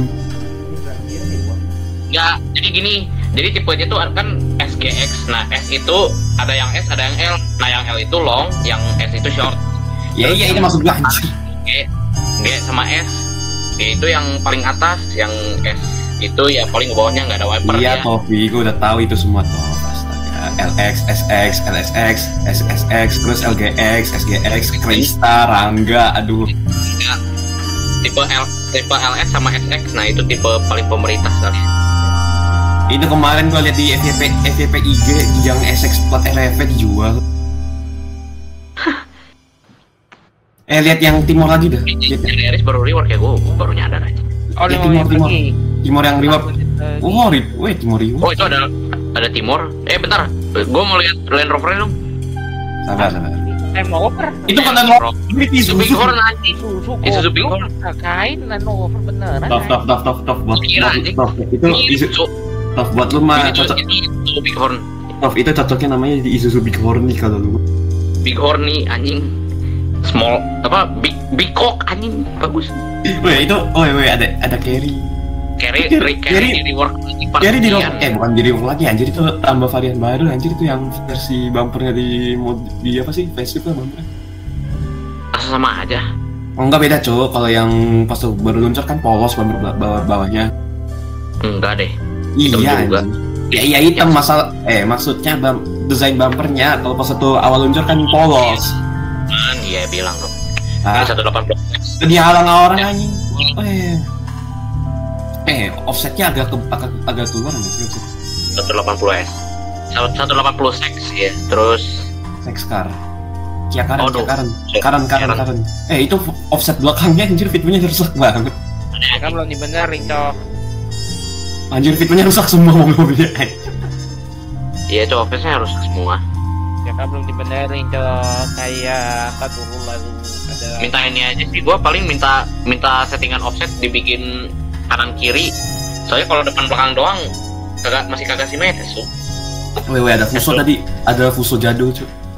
Enggak, jadi gini, jadi tipenya tuh kan S G X. Nah, S itu ada yang S, ada yang L. Nah, yang L itu long, yang S itu short. Ya iya ini maksud gua anjing. G, G sama S. G itu yang paling atas, yang S itu ya paling bawahnya nggak ada wiper Iya ya. Topi, gua udah tahu itu semua tuh. Astaga. L X, S X, L S X, S S X, terus L G X, S G X, Krista, Rangga, aduh. Ya. Tipe L, tipe L S sama S X, nah itu tipe paling pemerintah sekali. Itu kemarin gua lihat di F Y P F Y P I G yang S X plat R F dijual. Eh lihat yang Timor lagi dah. Lihat ya. Jadi Aris baru rework ya, gue baru nyadar aja. oh, Ya, lima Timor, menit Timor. lagi. Timor yang rework. Eh, Oh, rip. Weh, Timor Oh rework. itu ada ada Timor. Eh bentar, gue mau lihat Land Rover-nya dong. Sabar, sabar. Eh, mau over. Itu kan Land Rover. Ini Itu Isuzu. Bighorn anjing. Susu Isuzu kok. Bighorn. Kain Land Rover beneran. Top, top, top, top, top buat Kira, anjing. top. Itu Isu- Itu top buat lu mah itu cocok. itu itu Bighorn. Top itu cocoknya namanya di Isuzu Bighorn nih kalau lu. Bighorn nih anjing. Small apa big big cock anjing bagus. Weh, itu oh weh ada ada carry. Carry Carry- carry carry- carry di rework Carry di rework. Eh, bukan di rework lagi anjir itu tambah varian baru anjir itu yang versi bumpernya di mod di apa sih? Facelift lah bumpernya. Asa sama aja. Oh, enggak beda, Cok. Kalau yang pas tuh baru luncur kan polos bumper bawah, bawah bawahnya. Enggak deh. Hitam Iya, juga. anjing. Ya iya hitam masalah eh maksudnya bam, desain bumpernya kalau pas itu awal luncur kan polos. Kan dia bilang dong. Ah, Ini seratus delapan puluh. dia halang orang anjing. Eh. Eh, offsetnya agak ke, agak, agak keluar nggak sih offset? seratus delapan puluh S. seratus delapan puluh sex ya. Terus Sex car. Kia Karen, Oh, Kia no. Karen, Karen, Karen, Karen. Karen. Eh itu offset belakangnya anjir fitnya rusak banget. Ya kan belum dibenerin, Cok. Anjir fitnya rusak semua mobilnya. ya itu office-nya harus semua. Ya kan belum dibenerin, Cok. Kayak apa dulu lalu ada Minta ini aja sih. Gua paling minta minta settingan offset dibikin kanan kiri. Soalnya kalau depan belakang doang kagak masih kagak simetris tuh. Weh, weh ada fuso tadi, ada fuso jadul cuy.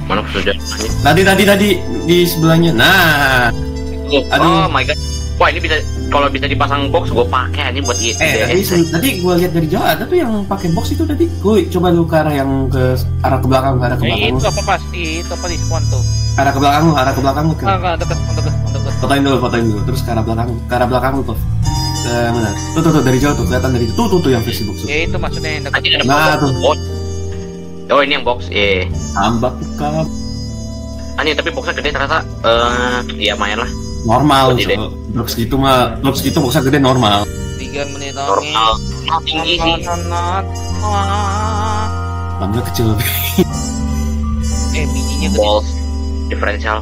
Mana sudah? Tadi tadi tadi di sebelahnya. Nah. Aduh. Oh my god. Wah ini bisa kalau bisa dipasang box gue pakai ini buat I D S. Eh tadi tadi gue lihat dari jauh ada tuh yang pakai box itu tadi. Gue coba lu ke arah yang ke arah ke belakang, ke arah ke belakang. Eh, itu apa pasti itu apa di spawn tuh? Arah ke belakang lu, arah ke belakang lu. Ah, enggak deket, deket, deket. Fotoin dulu, fotoin dulu. Terus ke arah belakang, ke arah belakang lu tuh. Eh, mana? Tuh tuh tuh dari jauh tuh kelihatan dari tuh tuh tuh yang versi box. Ya itu maksudnya yang dekat. Nah tuh. Oh ini yang box, eh. Tambah buka. Anjing tapi boxnya gede ternyata. Eh, ya main lah. Normal, so. Box gitu mah, box gitu boxnya gede normal. Tiga menit lagi. Normal. Nah, tinggi sih. Bangga kecil lebih. Eh bijinya gede. Balls diferensial.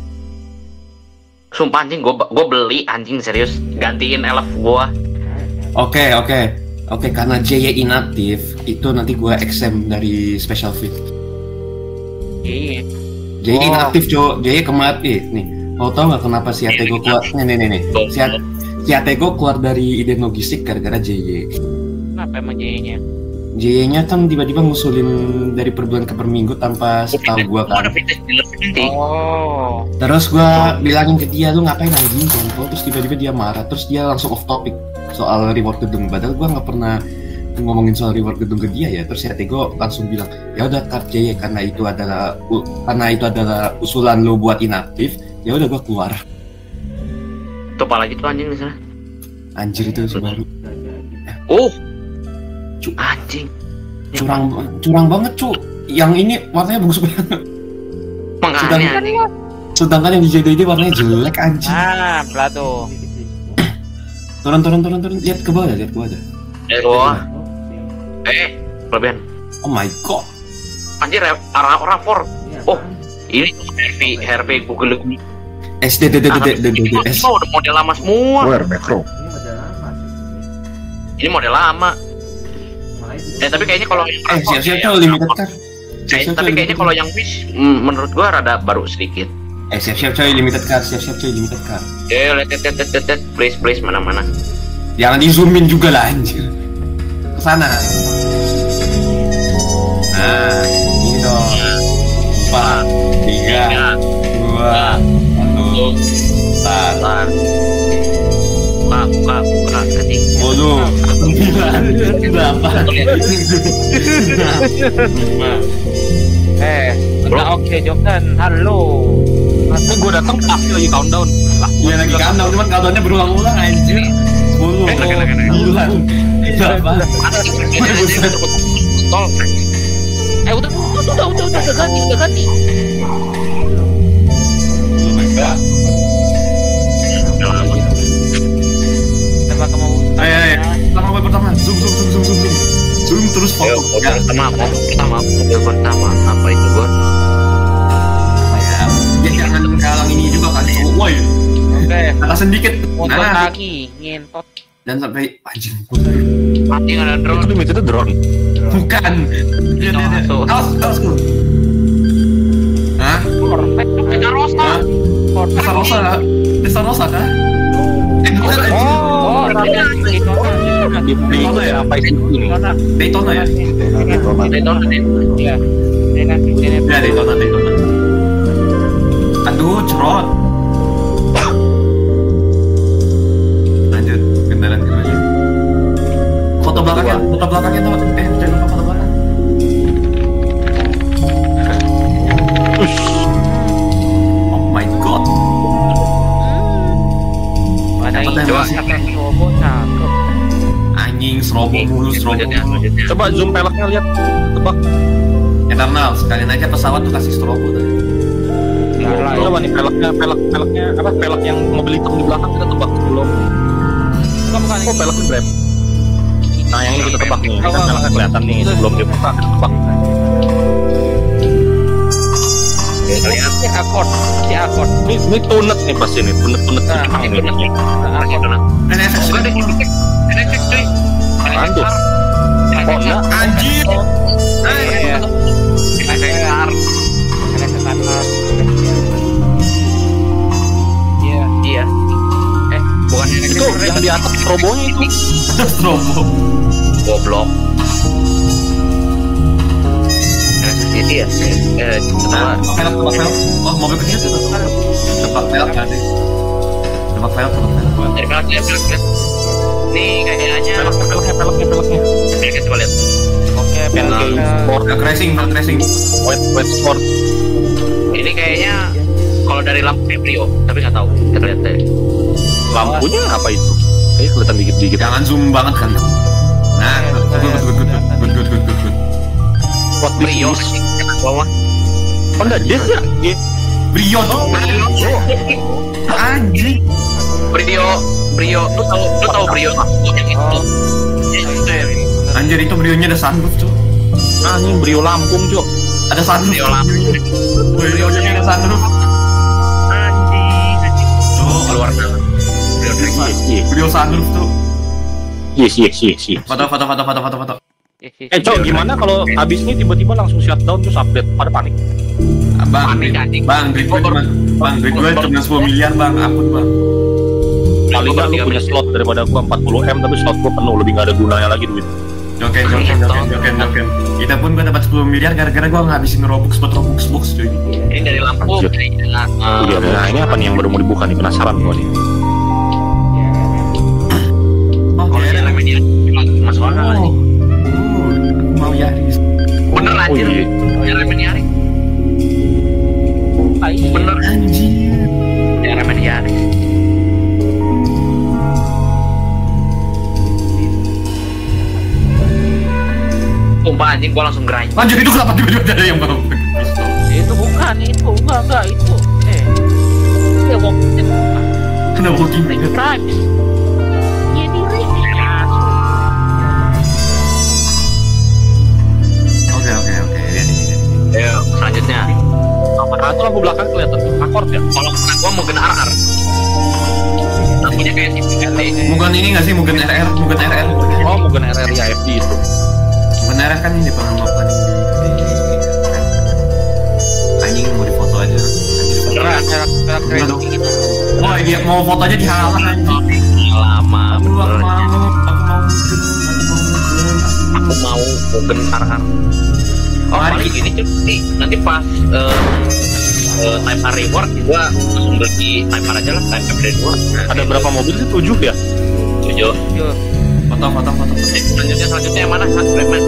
Sumpah anjing, gua gua beli anjing serius gantiin elf gua. Oke okay, oke okay. oke okay, karena J Y inaktif itu nanti gua exempt dari special fit. Iya. J Y inaktif cowok, J Y kemati nih. Mau tau nggak kenapa si Atego keluar? Nih nih nih nih. Si, si Atego keluar dari ide logistik gara-gara J Y. Kenapa emang J Y-nya? J Y-nya kan tiba-tiba ngusulin dari per bulan ke per minggu tanpa setahu gua kan. Oh. Terus gua bilangin ke dia, lu ngapain anjing contoh? Terus tiba-tiba dia marah, terus dia langsung off topic soal reward gedung. Padahal gua nggak pernah ngomongin soal reward gedung ke dia ya. Terus ya Tego langsung bilang, ya udah cut J Y karena itu adalah karena itu adalah usulan lu buat inaktif. Ya udah gua keluar. Tuh apa lagi tuh anjing di sana? Anjir itu Subaru. Oh. Cu anjing. Curang curang banget, cu. Yang ini warnanya bagus banget. Makanya. Sedangkan yang di J D D warnanya jelek anjing. Ah, Plado. Turun turun turun turun, lihat ke bawah, lihat ke bawah. Eh, bawah. Eh, kelebihan. Oh my god. Anjir, arah orang for. Oh, ini Hervey, Hervey Google. S D D D D D D D S. Oh, udah model lama semua. Where macro? Ini model lama. Eh, tapi kayaknya kalau yang eh siap-siap tuh limited card. Eh, tapi kayaknya kalau yang Wish menurut gua rada baru sedikit. Eh siap-siap coy limited card, siap-siap coy limited card. Eh, lihat lihat lihat lihat please please mana-mana. Jangan di zoomin juga lah anjir. Kesana. Nah, ini dong. Empat, tiga, dua, satu, start. Buka, buka, buka, tadi. Waduh, sembilan, delapan, lima. Eh, udah oke Jokan, halo. Nanti gue datang pasti lagi countdown. Lah, iya lagi countdown, cuman countdownnya berulang-ulang anjir. Sepuluh, sembilan, delapan. Eh udah, udah, udah, udah, udah ganti, udah ganti. Oh my god. Coba kamu. Ayo, ayo. Pertama, pertama. Zoom, zoom, zoom, zoom, zoom, zoom. Zoom terus foto. Ya, pertama, pertama, mobil pertama. Apa itu gua? Ya, ya jangan kalang ini juga kan. Woi. Oke. Atasan dikit. Motor Nah. lagi, ngentot. Dan sampai anjing. Anjing ada drone. Itu itu drone. Bukan. Lihat, lihat. Awas, awas lu. Hah? Desa Rosa. Desa Rosa. Desa Rosa kah? Eh, bukan anjing. Oh, Daytona. Daytona ya? Apa itu ini? Daytona ya? Daytona, Daytona. Iya. Daytona, Daytona. Ya, Daytona, Daytona. Aduh, cerot. Lanjut, kendaraan keduanya. Foto belakangnya, foto belakangnya tuh. Eh, jangan lupa foto belakang. Oh my god. Mana Dapat itu? yang masih. Robo cakep. Anjing, serobo mulu, serobo mulu. Coba zoom peleknya lihat. Tebak. Eternal, sekalian aja pesawat tuh kasih strobo tuh. Coba nih peleknya, pelek, peleknya apa? Pelek yang mobil hitam di belakang kita tebak belum. Bukan, bukan. Oh, peleknya grab. Nah, yang ini kita tebak nih. Ini kan peleknya kelihatan nih sebelum dibuka kita tebak. Lihat si akord, si akord. Ini ini tunet nih pasti nih, tunet-tunet Nah, Jepang ini nih. akord. N S X. Bukan deh, N S X cuy. Mantul. Honda. Anjir. Iya. N S X R. Ada kesana. Iya. Iya. Eh, bukan N S X Itu yang di atas strobonya itu. Strobo. goblok. N S X ini Iya. Eh, Nah, velg, tempat velg. Oh, mobil kecil itu tempat velg kan sih? Tempat velg, tempat velg. dari pelak ya pelak ya. Nih kayaknya. Peleknya, peleknya, peleknya, peleknya. Pelak coba lihat. Oke, pelek Sport, velg racing, velg racing. White, white sport. Ini kayaknya kalau dari lampu Brio, tapi nggak tahu. Kita lihat deh. Lampunya apa itu? Kayaknya kelihatan dikit-dikit. Jangan zoom banget kan. Nah, good, good, good, good, good, good, good, good, good. What Brio sih, kena bawah. Oh enggak, Jess ya? Iya. Brio tuh. Anjing. Brio, Brio, lu tahu, lu tahu Brio yang itu? Yang itu ya. Anjir, itu Brionya ada sunroof tuh. Anjing, Brio Lampung, Cok. Ada sunroof. Brio Lampung. Brionya ada sunroof. Anjing, anjing. Tuh, keluar nama. Brio Yes, yes. Brio sunroof tuh. Yes, yes, yes, yes. Foto, foto, foto, foto, foto, foto. Eh, Cok, gimana kalau habis ini tiba-tiba langsung shutdown terus update? Pada panik. Bang, bang, duit gue cuma, bang, duit gue cuma sepuluh miliar bang, ampun bang. Paling nggak lu punya slot daripada gua empat puluh M tapi slot gua penuh, lebih nggak ada gunanya lagi duit. Joken, joken, joken, joken, joken. Kita pun gua dapat sepuluh miliar gara-gara gua ngabisin Robux buat Robux box cuy. Ini dari lampu. Iya, nah ini apa nih yang baru mau dibuka nih, penasaran gua nih. Oh, Kalau ya, yang media masuk akal nih. mau Yaris. Bener anjir. Yang remen Yaris. Bener Anjir. yang remen Yaris. Sumpah anjing gua langsung grind. Anjir, itu kenapa tiba-tiba ada yang bawa pistol? Itu bukan, itu enggak enggak itu. Eh. Ya walking. Kenapa walking dead? Primes. Iya di Oke, oke, oke. Lihat ini. Ayo, selanjutnya. Nah, itu lampu belakang kelihatan akord ya. Kalau kena gua mau kena R R. Lampunya kayak T V L E. Bukan ini nggak sih? Bukan R R, bukan R R. Oh, bukan R R I A F D itu. Bukan R R kan ini pengampakan ini. Anjing mau difoto aja. Beneran. Oh, dia mau foto aja dihalang anjing. Lama Aku mau, bener. aku mau, Aku mau Mugen R R. Oh, Mari. paling gini cuy. Nih, nanti pas eh, eh, Type R reward gua langsung beli Type R aja lah, Type R reward. Ada berapa mobil sih? Tujuh ya? Tujuh. foto, foto, foto. Eh, selanjutnya selanjutnya yang mana? Satu Batman.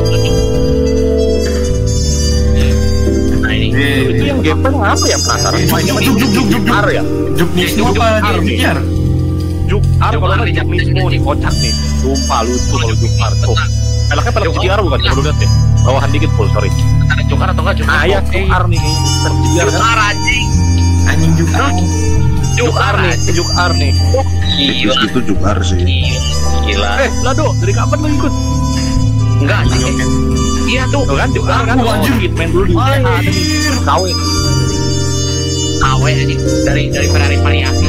Nah ini. Itu yang gepeng apa ya, penasaran? Juk, juk, juk, juk, juk, juk. R ya? Juk nih, Juk, apa juk, dia juk. biar? Juk R Juk kalau R nggak di Juk Nismo nih, kocak nih. Lupa lucu kalau Juk R tuh. Peleknya pelek G R bukan? Coba lu lihat deh. Bawahan dikit full, sorry. Ada Jokar atau enggak? Ah ya, Juk R nih kayaknya. Pelek G R kan? Jokar anjing. Anjing Juk R. Juk R nih, Juk R nih. Gila. Itu juga sih. Gila. Gila. Eh, Lado, dari kapan lu ikut? Enggak anjing. Iya tuh. Tuh kan, Juk R kan. Oh, anjir. Hitman dulu di U C A ada nih. K W. K W anjing dari dari Ferrari variasi.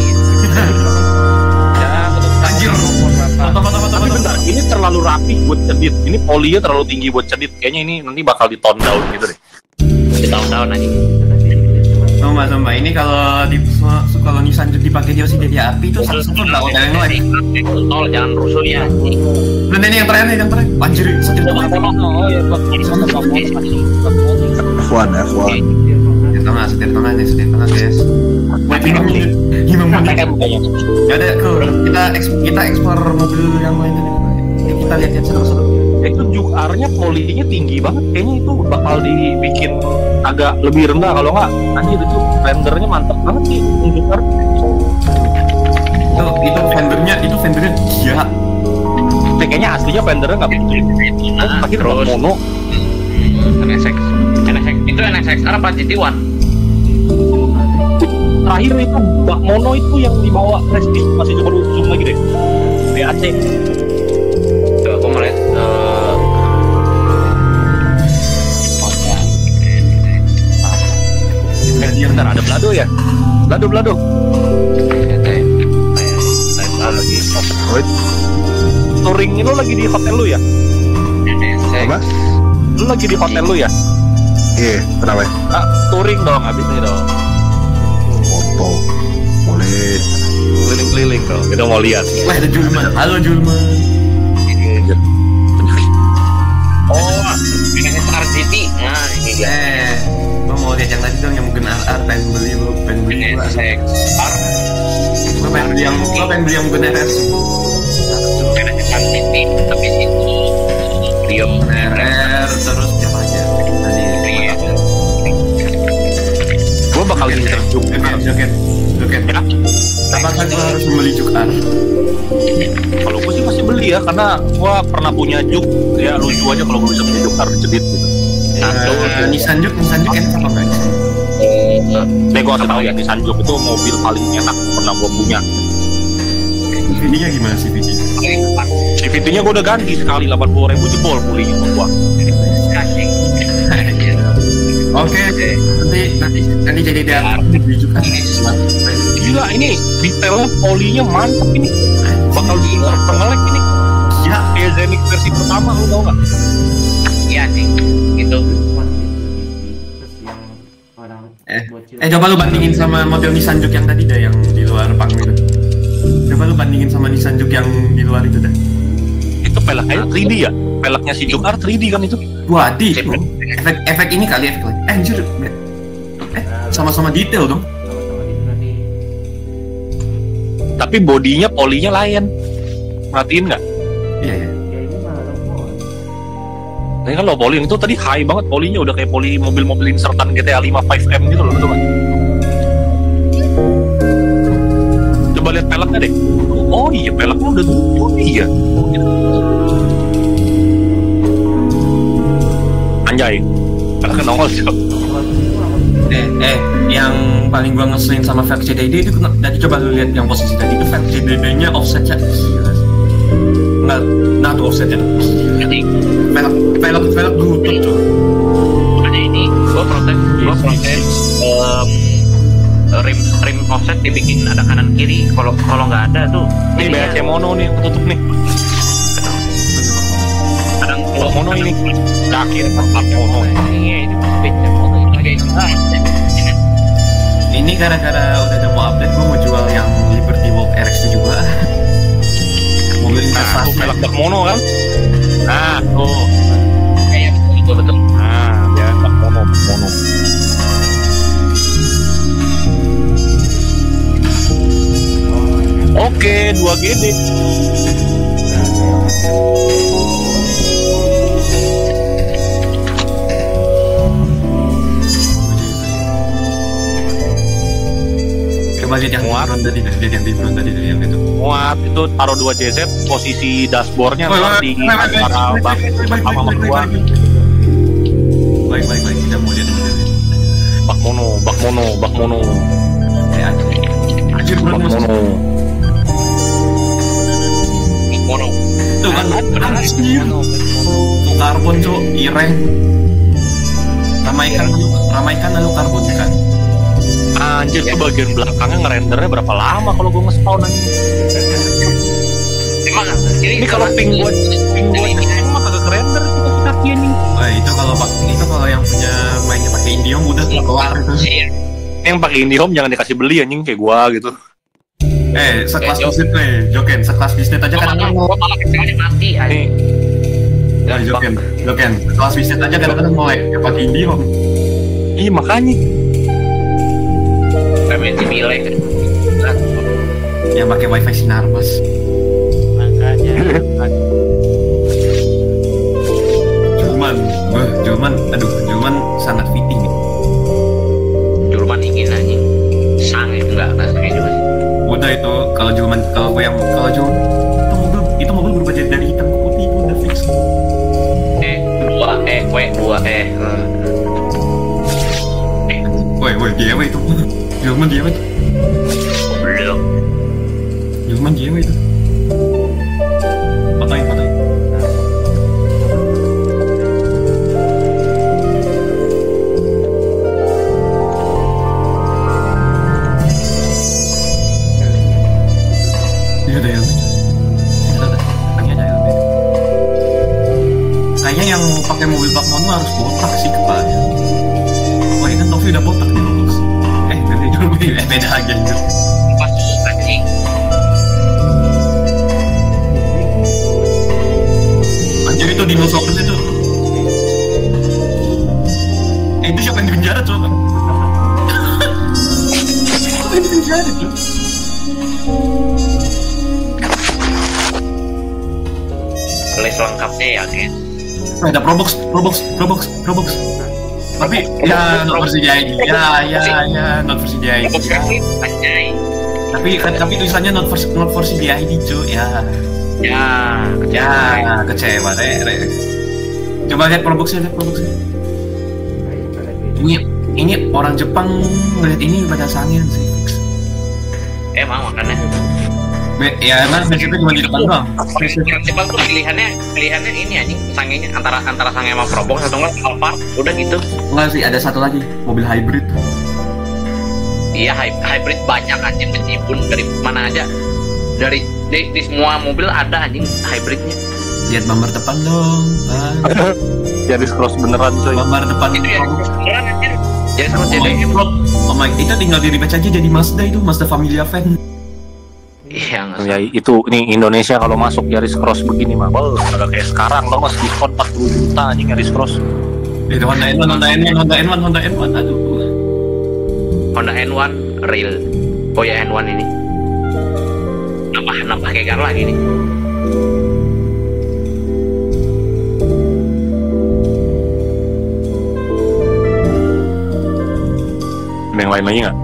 Anjir. Foto, foto, foto, Tapi foto. bentar, ini terlalu rapi buat cedit. Ini polinya terlalu tinggi buat cedit. Kayaknya ini nanti bakal di tone down gitu deh. Di tahun-tahun anjing. Sumpah, sumpah. Ini kalau di kalau Nissan dipakai dia sih jadi api itu satu satu nggak hotel yang lain. Tol jangan rusuh ya. Dan ini yang terakhir nih, yang terakhir. Anjir, setir banget. Oh ya, Pak. Sana kamu masih. F satu, F satu. Setir tengah, setir tengah nih, setir tengah guys. Wait, lima menit, lima menit. Ya udah, ke kita eks- kita ekspor mobil yang lain aja. Ya, kita lihat-lihat seru-seru. Eh, itu Juk R-nya polinya tinggi banget. Kayaknya itu bakal dibikin agak lebih rendah. Kalau nggak, anjir itu rendernya mantep banget nih untuk Juk R. Itu itu vendornya, itu vendornya dia. Eh, kayaknya aslinya vendernya nggak begitu. Oh, akhirnya terus. mono. N S X. N S X itu N S X R apa G T one? Terakhir itu bak mono itu yang dibawa Prestige, masih coba dulu zoom lagi deh. B A C. Tuh aku mau lihat. eh, Eh, dia bentar ada Blado ya? Blado Blado. lagi. Touring lu lagi di hotel lu ya? Apa? Lu lagi di hotel lu ya? Iya, kenapa? Ah, touring dong abis ini dong. Foto. Boleh. Keliling-keliling dong. Kita mau lihat. Wah, ada Julman. Halo Julman. Oh, N S X R G T. Nah, ini dia. Eh, kayak yang tadi dong yang mungkin R R pengen beli lo pengen beli N S X R lo pengen beli yang lo pengen beli yang mungkin R R sih karena cantik nih tapi itu Rio R R terus siapa aja tadi Gue bakal ngincer Juk. Joket, joket, joket. Ya. Apakah gue harus membeli Juk R? Kalau gue sih masih beli ya, karena gue pernah punya Juk. Ya lucu aja kalau gue bisa beli Juk R cedit gitu. Uh, Nissan Juk, Nissan Juk enak apa enggak? Nih gue kasih tau ya, Nissan Juk itu mobil paling enak pernah gue punya. C V D-nya gimana C V D? C V D-nya gue udah ganti sekali delapan puluh ribu jebol pulinya sama gue. Oke, nanti nanti nanti jadi dia beli Juk R. Gila ini detailnya polinya mantap ini. Bakal diingat pengelek ini. Ya, kayak Zenix versi pertama lu tau nggak? Iya sih, itu. Eh, eh coba lu bandingin sama model Nissan Juk yang tadi dah yang di luar pang itu. Coba lu bandingin sama Nissan Juk yang di luar itu dah. Itu peleknya tiga D ya? Peleknya si Juk R tiga D kan itu? Wah, di efek efek ini kali efek lagi. Eh, anjir. Eh, sama-sama detail dong. Tapi bodinya polinya lain. Perhatiin nggak? Iya, iya. Ini kan lo poli itu tadi high banget polinya, udah kayak poli mobil-mobil insertan G T A lima lima M gitu loh, betul kan? Coba lihat peleknya deh. Oh iya, peleknya udah tutup iya. Anjay, peleknya nongol sih. Eh, eh, yang paling gua ngeselin sama F C D D itu tadi coba lu lihat yang posisi tadi itu F C D D-nya offsetnya gila. Nggak, nah tuh offsetnya tuh. Velg, velg, velg lutut tuh. Ada ini, gua protes, gua protes um, rim rim offset dibikin ada kanan kiri. Kalau kalau nggak ada tuh. Nih B C mono nih tutup nih. Kadang kalau mono ini akhir tempat mono. Iya itu B C mono itu guys. Ini gara-gara udah ada mau update, gua mau jual yang Liberty Walk R X tujuh juga. Mobil investasi. Nah, velg bak mono kan? Nah, tuh. Kayak betul betul. Nah, ya bak mono, bak mono. Oke, dua G D. Coba lihat yang muat tadi, lihat yang di front tadi yang itu. Muat itu taruh dua J Z, posisi dashboardnya seperti antara bak sama berdua. Baik baik baik, kita mau lihat modelnya. Bak mono, bak mono, bak mono. Ya, anjir bak mono. Bak mono. Tuh kan, anjir. Tuh karbon cok, ireng. Ramaikan lalu, ramaikan lalu karbon kan. Anjir tuh bagian belakangnya ngerendernya berapa lama kalau gue nge-spawn aja. Emang ini kalau ping buat ping buat mah kagak kerender itu kaki ini. Oh, itu kalau pakai itu kalau yang punya mainnya pakai Indihome udah keluar itu. Yang pakai Indihome jangan dikasih beli anjing kayak gua gitu. Eh, sekelas bisnet nih, Joken, sekelas bisnet aja kadang-kadang gua malah sekali mati aja. Ya, Joken, Joken, sekelas bisnet aja kadang-kadang mulai pakai Indihome. Iya makanya. Kami si Bilek yang pakai wifi sinar mas. Makanya. Cuman, beh, cuman, aduh, cuman sangat fitting. Julman ingin anjing. Sange enggak rasanya juga sih. Udah itu kalau cuman kalau gue yang kalau cuma itu mobil itu mobil berubah jadi dari hitam ke putih itu udah fix. Eh, dua eh, kue dua eh. Eh, woi, woi, dia woi itu. Cuman dia itu. Belum. Cuman dia itu. Patahin, patahin. Iya ada yang tanya ada yang kayaknya yang pakai mobil bak mono harus botak sih kepalanya. Wah ini kan Tofi udah botak nih bagus. Eh ganti dulu eh beda lagi anjir. Pas anjing. Anjir itu dinosaurus itu. Eh itu siapa yang di penjara coba? Nggak ada tuh. List lengkapnya ya guys. Ada Probox, Probox, Probox, Probox. Tapi ya not versi J I D. Ya, ya, ya, not versi J I D. Anjay. Tapi tapi tulisannya not versi not versi J I D cuy. Ya. Ya, Ya, kecewa re, re. Coba lihat Proboxnya, lihat Proboxnya. Ini ini orang Jepang ngeliat ini pada sangin sih. Emang makanya. Be, ya emang basicnya cuma di depan doang. Orang Jepang tuh pilihannya pilihannya ini anjing sangenya antara antara sange sama Probox atau enggak Alphard udah gitu. Enggak sih, ada satu lagi mobil hybrid. Iya hy- hybrid banyak anjing meskipun dari mana aja dari di, di semua mobil ada anjing hybridnya. Lihat bumper depan dong. Ah. Yaris Cross beneran coy. Bumper depan Itu ya beneran anjir. Jadi sama J D M. Oh my, itu tinggal di rebatch aja jadi Mazda itu, Mazda Familia Van. Iya nggak Ya itu nih Indonesia kalau masuk Yaris Cross begini mah, well, agak kayak sekarang lo mas diskon empat puluh juta anjing Yaris Cross. Itu Honda N satu, Honda N satu, Honda N satu, Honda N satu, aduh. Honda N satu real. Oh ya N satu ini. Nambah nambah kayak gar lagi nih. Ada yang lain lagi nggak?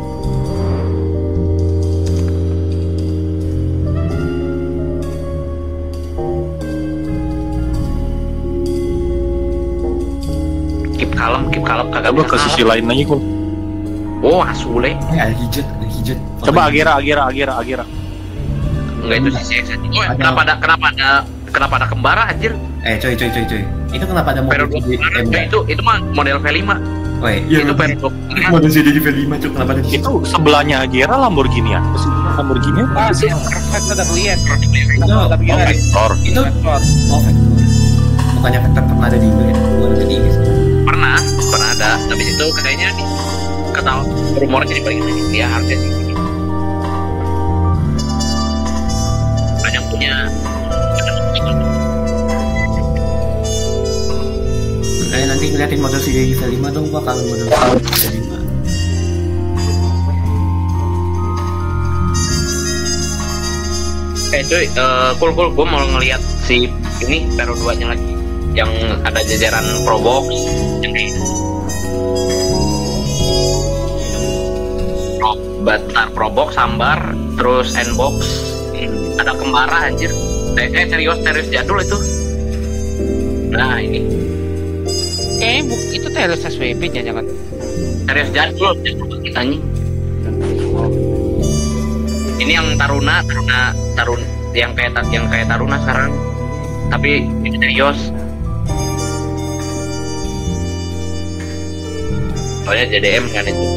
Keep kalem, keep kalem kagak Coba bisa ke sisi kalem. lain lagi kok. Oh asule. Eh, ada hijat, ada hijat. Coba Agera, Agera, Agera, Agera. Enggak itu sisi X. Oh kenapa ada kenapa ada kenapa ada kembara anjir? Eh, coy, coy, coy, coy. Itu kenapa ada Pero mobil dua kembara, M? coy, itu itu mah model V lima. Woi, Itu Pero dua kembara. model C D di V lima cuy, kenapa ada di situ? Itu sebelahnya Agera Lamborghini ya? Lamborghini apa? Ah, sih, perfect udah lihat. Itu Tapi Oh, gimana? Vector. itu oh Vector. Bukannya Vector pernah ada di Indo ya? Baru ketiga sih. Pernah, pernah ada. Habis itu kayaknya di kata rumornya jadi paling dia harusnya sih. Banyak punya. Eh, nanti ngeliatin model C D di V lima dong, gua kangen model V lima. Eh cuy, eh cool cool, gue mau ngeliat si ini Pero dua nya lagi yang ada jajaran Probox yang kayak Pro, Batar Probox, Sambar, terus N-Box, hmm, ada kembara anjir. Eh, eh serius serius jadul itu. Nah ini Kayaknya bu, itu Teles S W P jangan-jangan. serius jadul, jadul kita anjing. Ini yang Taruna, Taruna, Tarun, yang kayak yang kayak Taruna sekarang. Tapi ini serius. Soalnya J D M kan itu.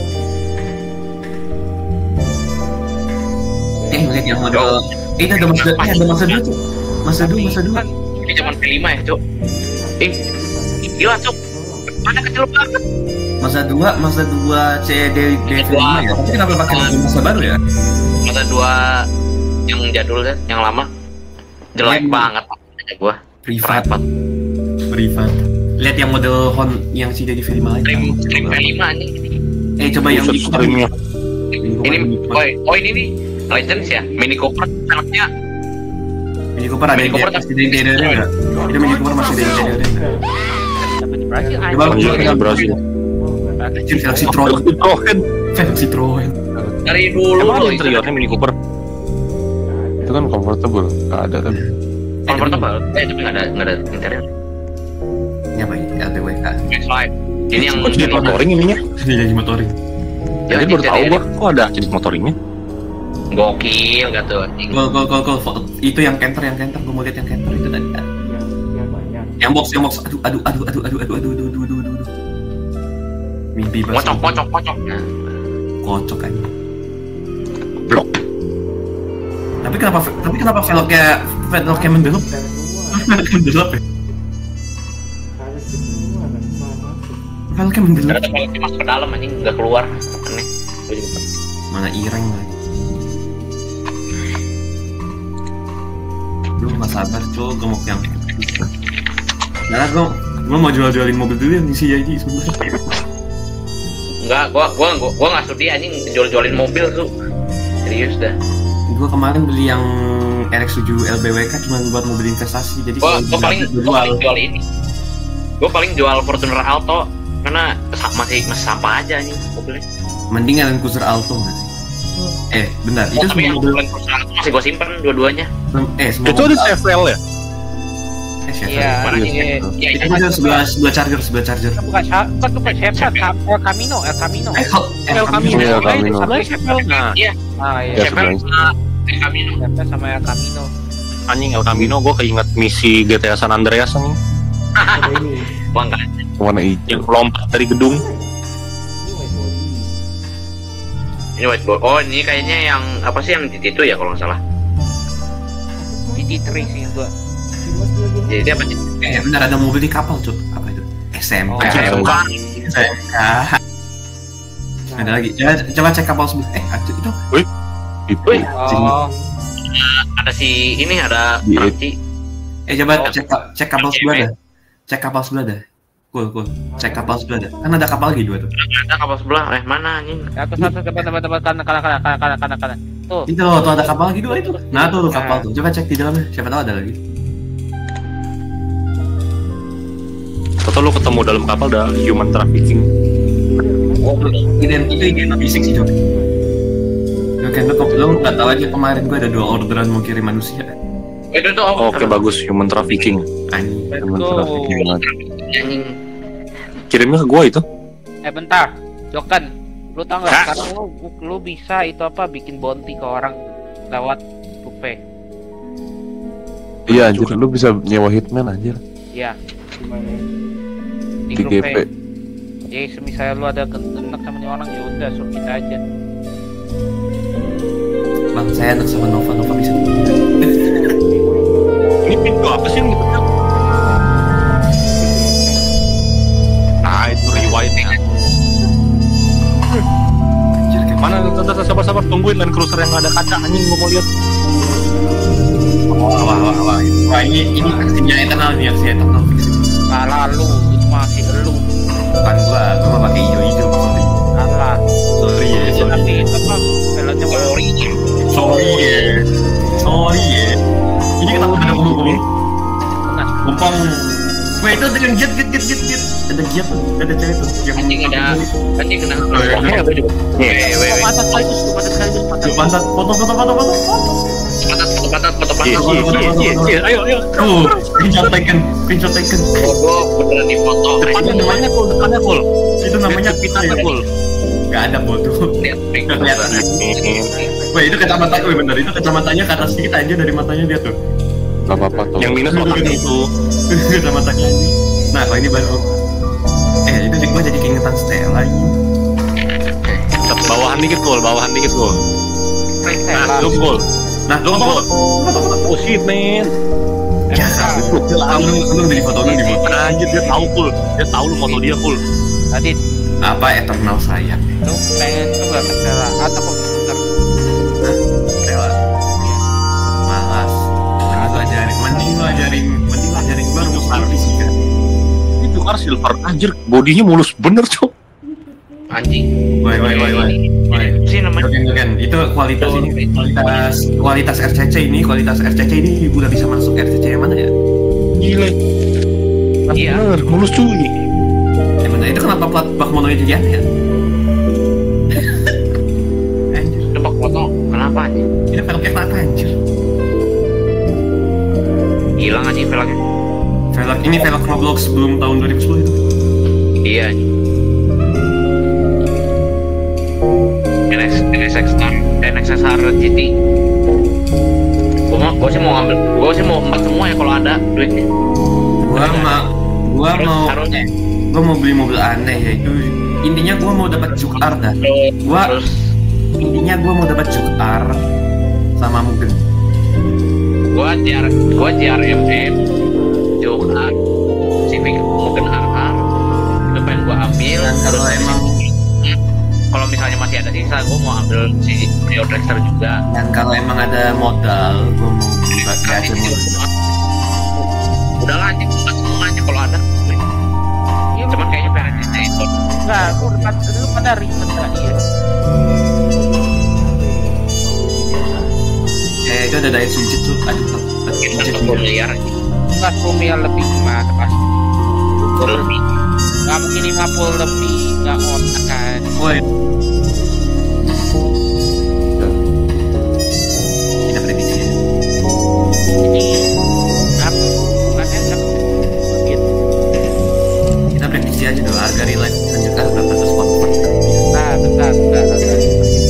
Eh, ngeliat yang model eh, itu ada Mazda, eh, ada Mazda dua tuh. Mazda dua, Mazda dua. Ini zaman V lima ya, Cuk. Eh, gila, Cuk. Mana kecil banget. Mazda dua, Mazda dua C D V lima ya. Tapi kenapa pakai mobil Mazda baru ya? Mazda dua yang jadul kan, yang lama. Jelek Yang- banget aja gua. Privat, Repot. privat. Lihat yang model Hon yang C D di V lima aja. Trim, trim V lima anjing. Eh, coba yang di Streamnya. Ini, oh, oh ini nih Legends ya, Mini Cooper anaknya. Mini Cooper ada Mini yang Cooper masih ada yang D D R enggak? Itu Mini Cooper masih ada yang D D R enggak? Dapat di Brazil Coba anjing. Anjir, coba ini Brazil. Anjir, Velg Citroen. Citroen. Velg Citroen. Dari dulu Emang ada loh interiornya Mini Cooper? Itu kan comfortable, nggak ada tapi. Comfortable, eh tapi nggak ada nggak ada interior. Ini apa ini? L T W K. Max Live. Ini yang Kok jadi motoring ininya? Ini jadi motoring. Ya, Jadi baru jadi tahu ini gua, kok ada jadi motoringnya? gokil gitu. Go go go go. Itu yang canter, yang canter. Gue mau lihat yang canter itu tadi. Yang box, yang box. Aduh, aduh, aduh, aduh, aduh, aduh, aduh, aduh, aduh, aduh, aduh. Mimpi basah. Kocok, kocok, kocok. Nah, Kocok aja. Blok. Tapi kenapa tapi kenapa velgnya velgnya mendelep? Mendelep ya? Velgnya mendelep. ternyata kalau masuk ke dalam anjing nggak keluar. Aneh. Gua juga. Mana ireng lagi. Lu nggak sabar cuy, gue mau yang nah gue gue mau jual-jualin mobil dulu yang di C I D sebenarnya. Enggak, gua gua gua, gua nggak studi anjing jual-jualin mobil tuh. Serius dah. Gua kemarin beli yang R X tujuh L B W K cuma buat mobil investasi. Jadi Gua, gua paling jual. gua paling jual ini. Gua paling jual Fortuner Alto karena masih masih sampah aja anjing mobilnya. Mending Land Cruiser Alto nggak sih? Eh, bentar. Oh, Itu tapi yang mobil Land Cruiser Alto masih gua simpen dua-duanya. eh semua Itu ada C V L ya? Eh, Chevrolet. Iya, Mana iya. sih? Ya, Itu ada sebelah sebelah charger, sebelah charger. Bukan Sha- bukan bukan Chevrolet, Cam- El Camino, El Camino. Eh, kok El Camino. El Camino. Sebelah Chevrolet. Nah, Iya, Ah Ya, iya, Chevrolet sebenarnya. sama El Camino. Chevrolet sama El Camino. anjing El Camino gue keinget misi G T A San Andreas anjing. Wah enggak. Warna hijau. Yang lompat dari gedung. Ini whiteboard. Oh, ini kayaknya yang apa sih yang di itu ya kalau nggak salah. G T tiga sih gua. Jadi apa sih? Eh, benar ada mobil di kapal, Cuk. Apa itu? S M K. Oh, S M K. Bukan. S M K. Ada lagi. Coba, coba cek kapal sebelah. Eh, ada itu. Itu. Wih. Oh, Ada si ini ada Di- Franci. Eh, coba Oh. cek cek kapal sebelah dah. Cek kapal sebelah dah. Cool, cool. Cek kapal sebelah dah. Kan ada kapal lagi dua tuh. Ada kapal sebelah. Eh, mana anjing? satu satu depan depan depan kanan kanan kanan kanan kanan kanan kanan. Tuh. Itu loh, tuh ada kapal lagi dua itu. Nah, tuh, tuh kapal tuh. Coba cek di dalamnya. Siapa tahu ada lagi. Atau lu ketemu dalam kapal ada human trafficking. Oh, identik itu identik fisik sih, Cuk. Oke, lu, lu nggak tahu aja kemarin gua ada dua orderan mau kirim manusia. Itu tuh oh, Oke bagus, human trafficking. Anjing. Teman Tuh. trafficking banget. anjing. Kirimnya ke gua itu. Eh bentar, Jokan, lu tau nggak? Hah? Sekarang lu, lu bisa itu apa bikin bounty ke orang lewat Tupe. Iya anjir, lu bisa nyewa hitman anjir. Iya. Di Di grup G P. P. Jadi misalnya lu ada kenak sama nih orang ya udah suruh kita aja. Bang, saya anak sama Nova, Nova bisa. Ini pintu apa sih yang dipegang? Nah itu rewindnya. Anjir, kayak Mana tante sabar-sabar tungguin Land Cruiser yang ada kaca anjing gua mau lihat. wah, wah, wah, wah. Wah, ini ini aksinya eternal nih, aksi eternal fix. Kalah lu, itu masih lu. Bukan gua, gua mah pakai hijau-hijau, sorry. Kalah. Sorry ya, sorry. Tapi itu mah filmnya Sorry. Sorry ya. Sorry ya. Ini kenapa ada ngomong-ngomong? Gumpang. Wah, itu ada yang jet, jet, jet, jet, jet. Ada jet tuh, ada cewek tuh. Yang Anjing ada anjing kena. Oh, iya, iya. Weh, weh, weh. Pantat sekaligus, pantat sekaligus, pantat. Tuh, pantat, foto, foto, foto, foto, foto. Pantat, foto pantat, foto Iya pantat. iya iya iya ayo ayo. Tuh, screenshot taken, screenshot taken. Oh, gua beneran di foto. Depannya depannya full, depannya full. Itu namanya Pitannya full. Gak ada foto. Lihat pink. Gak kelihatan. Wah, itu kacamata gue bener, itu kacamatanya ke atas sedikit aja dari matanya dia tuh. Gak apa-apa tuh. Yang minus otaknya itu. Kacamatanya ini. Nah, kalau ini baru. Eh, itu sih gue jadi keingetan Stella ini. Bawahan dikit full, bawahan dikit full. Nah, lu full. Nah, Lu full. Oh shit man. Ya, kamu lu di foto lu di foto. Anjir dia tahu full. Dia tahu lu moto dia full. Tadi Apa eternal sayang? lu pengen coba ke Stella atau ke Skuter. Stella. Malas. Mending lu ajarin, mending lu ajarin, mending lu ajarin gue rumus fisika. Itu kan silver anjir, bodinya mulus bener cok. Anjing. Woi, woi, woi, woi. Woi. Sih namanya. Oke, oke. Itu kualitas ini, kualitas kualitas R C C ini, kualitas R C C ini udah bisa masuk R C C yang mana ya? Gile. Iya. Bener, mulus cuy. Ya bener, itu kenapa plat bak mononya jadi aneh ya? Anjir, Coba foto. Kenapa anjing? ini velgnya kenapa anjir? Hilang anjing velgnya. Velg ini velg Roblox sebelum tahun dua ribu sepuluh itu. Iya anjing. N X N S X R N X S R G T. Gua mau, gua sih mau ngambil, gua sih mau empat semua ya kalau ada duitnya. Gua mau, gua Harus- mau, harusnya. gua mau beli mobil aneh yaitu intinya gua mau dapat Jukar dah. Gua Terus intinya gua mau dapat Jukar sama Mugen. gua J R gua J R M M Juk R Civic mungkin R R itu pengen gua ambil. Dan kalau Terus emang kalau misalnya masih ada sisa gua mau ambil si Rio Dragster juga. dan kalau emang ada modal, gua mau buka aja modal. Udah lah anjing empat semua aja kalau ada. Iya, Cuman kayaknya pengen aja itu. enggak, lu depan lu pada puluh lebih gimana pasti. Lebih. Nggak mungkin lima puluh lebih, nggak otak kan. Woi. Kita prediksi. Ini apa? Bukannya nggak gitu. Kita prediksi aja dulu harga real life lanjutkan berapa ratus convert. Nah, bentar, bentar, bentar.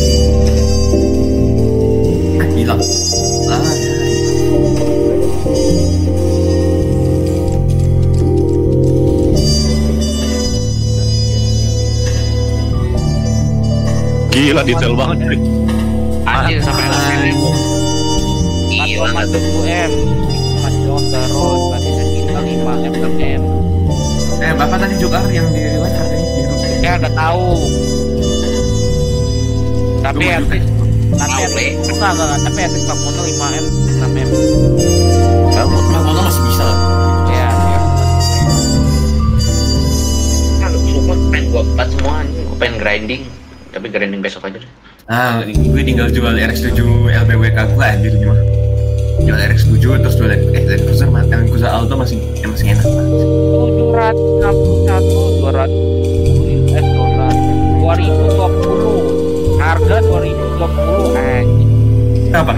Ah, hilang. Ah, Gila detail banget cuy. Anjir sampai enam ribu. empat koma tujuh M Masjid terus berarti sekitar lima M per M. Eh, Bapak tadi juga yang di real life harganya biru. Ya udah tahu. Tapi at least tapi at least enggak enggak tapi at least Pak Mono lima M enam M. Kamu Mono masih bisa lah. Ya, ya. Kan semua pengen gua buat semua anjing, gua pengen grinding. Tapi grinding besok aja deh. Ah, gue tinggal jual R X tujuh L B W K gue anjir cuma. Jual R X tujuh terus jual eh Land Cruiser Land Cruiser Alto masih ya masih enak lah. tujuh ratus enam puluh satu dua ratus U S dollar dua ribu dua puluh harga dua ribu dua puluh anjing. Apa?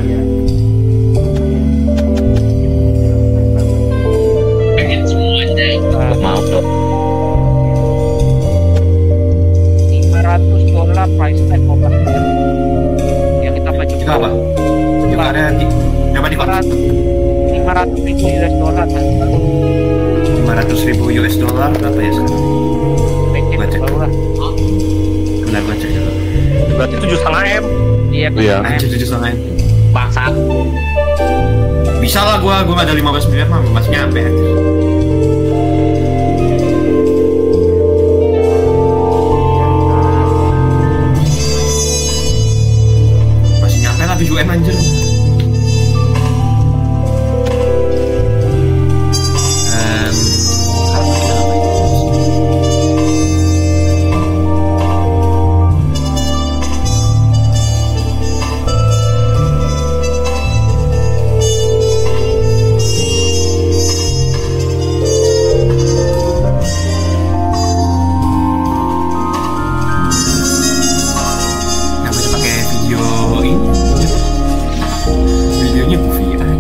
Pengen semuanya. Gua mau dong. lima ratus dolar price tag obat yang kita baju Itu apa? Juga ada di coba di kontak. lima ratus ribu U S dollar kan lima ratus ribu U S dollar berapa ya sekarang? Gua cek dulu lah. Bentar gua cek dulu. Berarti tujuh setengah M. Iya, Iya. Anjir tujuh setengah M. Bangsat. Bisa lah gua, gua nggak ada lima belas miliar mah masih nyampe anjir. Masih nyampe lah tujuh M anjir. Ehm, Kenapa dia pakai video ini? Videonya movie aja.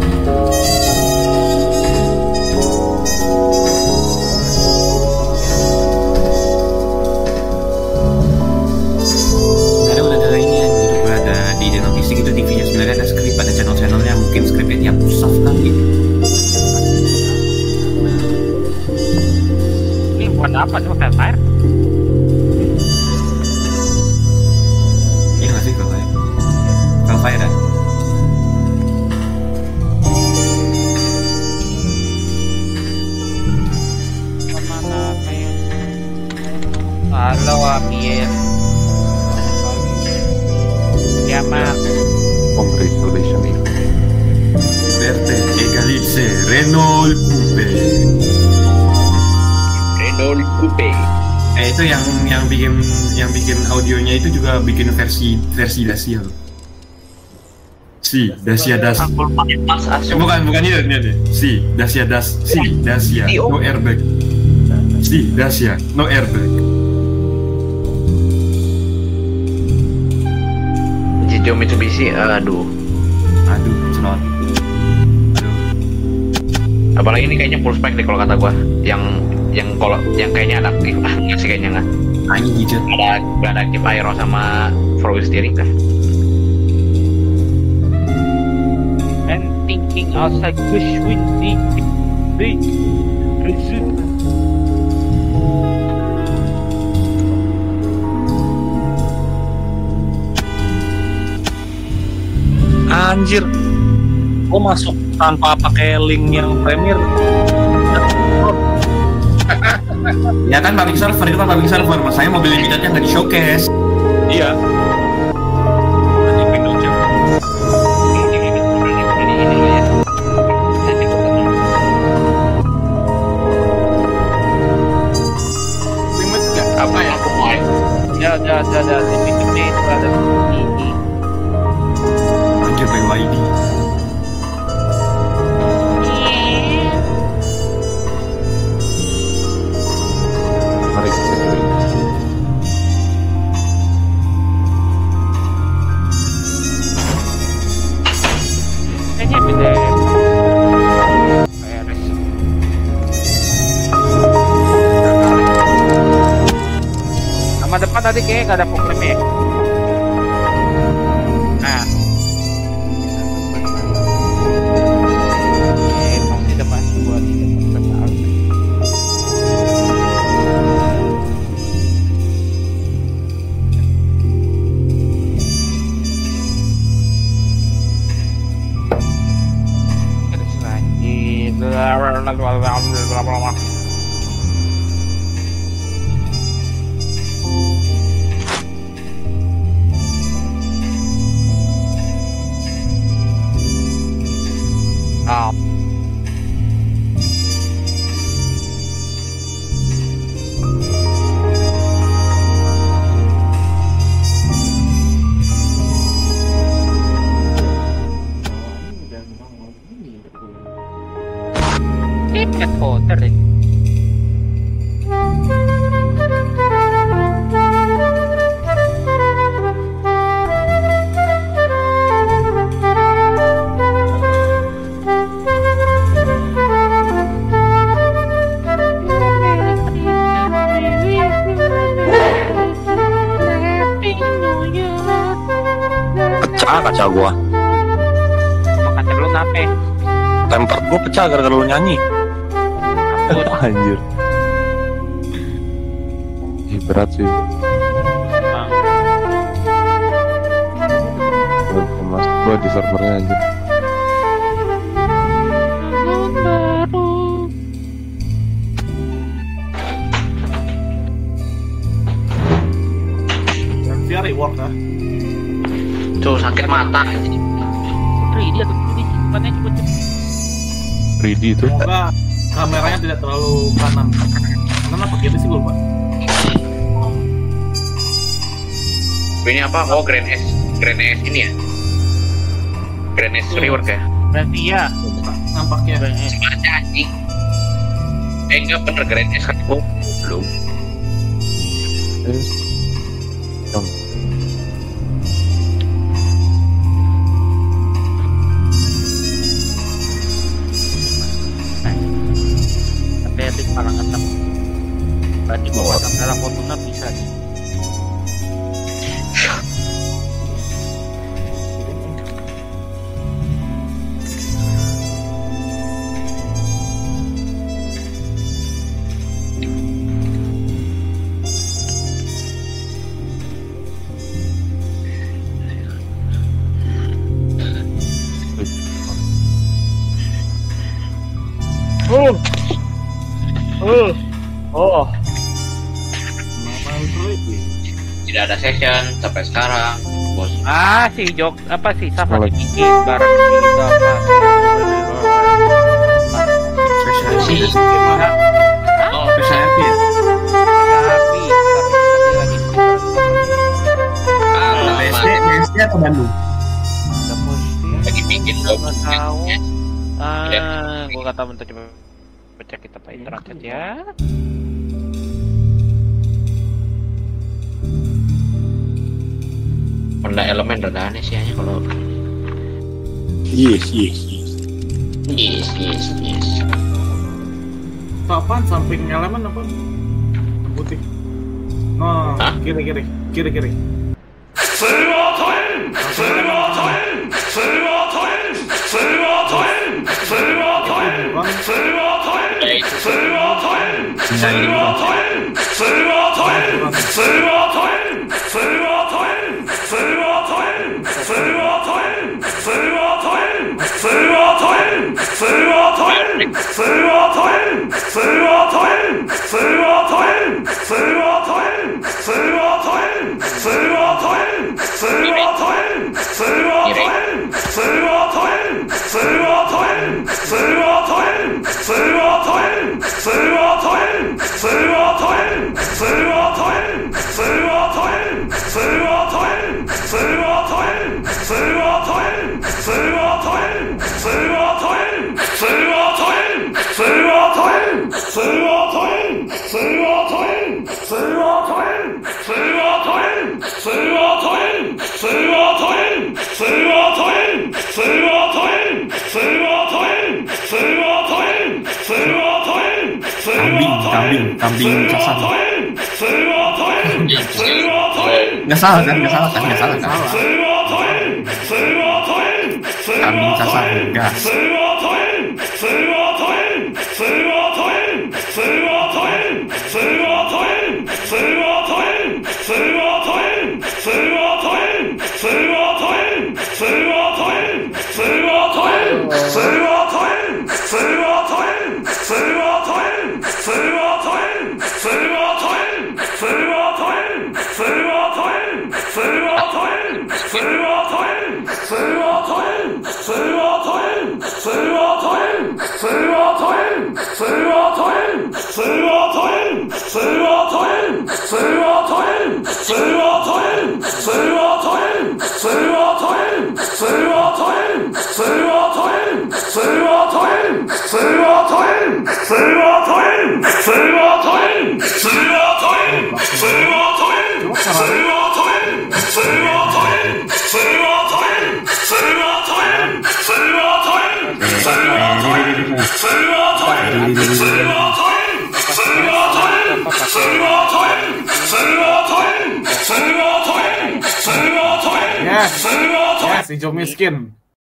Sebenarnya udah ada ini ya, udah ada di notice gitu T V-nya sebenarnya ada skrip, ada channel-channelnya mungkin skripnya dihapus soft kan gitu. ini buat apa cuma kayak fire Iya nggak sih kalau kayak kalau kayak ada. kemana kayak halo Amir ya mak Congratulations Ivo. Verte Egalize Renault Coupe. Renault Coupe. Eh itu yang yang bikin yang bikin audionya itu juga bikin versi versi Dacia loh. Si Dacia Das. Mas Eh, Asu. bukan bukan itu ini ada. Si Dacia Das. Si Dacia no airbag. Si Dacia no airbag. Jijo Mitsubishi, aduh. Aduh, senot. Aduh. Apalagi ini kayaknya full spec deh kalau kata gua. Yang yang kalau yang kayaknya adaptif ah nggak sih kayaknya nggak. Anjing hijau. Ada ada adaptif aero sama four wheel steering kah? and thinking outside the windy big resume Anjir. Gua masuk tanpa pakai link yang Premier. Ya kan public server itu kan public server, masanya mobil limitednya nggak di showcase. Iya. Anjing Windows ya. Apa ya? ya udah udah udah lebih gede itu ada ini Anjir B Y D. Sama depan tadi kayaknya nggak ada problem ya. Nah. Oke, pasti depan buat kita. Oh. Tiket hotel ini. Pecah kaca gua. Emang kaca lu ngapain? Temper gua pecah gara-gara lu nyanyi. Anjir. Ih, berat sih. Mas gua di servernya anjir. Yang reward lah. Tuh sakit mata. tiga D atau tiga D depannya cepet-cepet. tiga D itu. Semoga kameranya tidak terlalu kanan. Kanan apa kiri sih gue lupa. Ini apa? Oh, Grand S, Grand S ini ya? Grand S Reward ya? Berarti ya. Nampaknya. Sebenarnya anjing. Eh enggak bener Grand S kan? Oh, belum. Dong. Tapi palang enam. Berarti bawa kamera fotonya bisa nih. Oh. Oh. Oh. Tidak ada session sampai sekarang, bos. Ah, si Jok apa sih? Sama dibikin bareng kita apa Si gimana? Oh, bisa happy ya? Tapi tapi lagi B S D, B S D atau Bandung? lagi bikin nggak tahu. Ya. Ah, gua nggak tahu, bentar coba baca kita pak internet ya. Honda Element rada aneh sih hanya kalau Yes, yes, yes. yes, yes, yes. Itu apaan? Samping elemen apa? Putih. No, kiri kiri, kiri kiri. Kambing, kambing, kambing kasar. Nggak salah kan? Nggak salah kan? Nggak salah kan? Kambing sasar gas. Yes, yes, hijau miskin.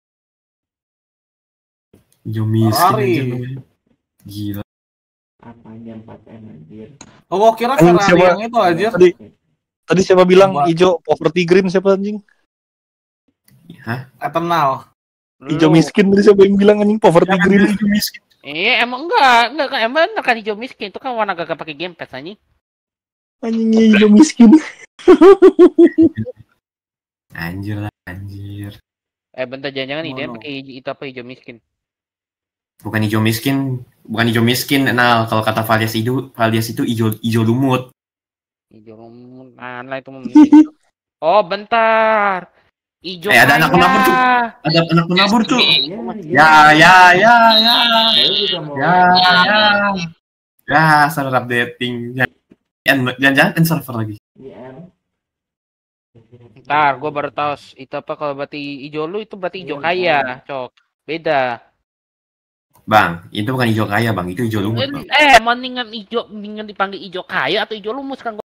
Hijau miskin. Ferrari. aja. Gila. Apanya empat M anjir. Oh, gua kira Anjing, Ferrari siapa- yang itu aja. Tadi tadi siapa bilang Coba. hijau poverty green siapa anjing? Hah? Eternal. Hijau Lu. miskin tadi siapa yang bilang anjing poverty green? Hijau miskin. Eh, emang enggak, enggak kan emang kan hijau miskin itu kan warna gagak pakai gamepad anjing. Anjingnya hijau miskin. Anjir lah, anjir. Eh, bentar jangan-jangan ide Mono. pakai hij- itu apa hijau miskin. Bukan hijau miskin, bukan hijau miskin. Nah, kalau kata Valias itu, Valias itu hijau hijau lumut. Hijau mana itu memilih. Oh, bentar. Hijau Eh, ada anak kaya. penabur tuh. Ada anak penabur tuh. Iya, Ya, ya, ya, ya. Saya juga mau. Ya, ya. Ya, server updating. Ya. Jangan-jangan end server lagi. Iya. Bentar, gua baru tahu itu apa kalau berarti hijau lu itu berarti hijau kaya, cok. Beda. Bang, itu bukan hijau kaya, Bang. Itu hijau lumut, Bang. Eh, mendingan hijau, mendingan dipanggil hijau kaya atau hijau lumus kan?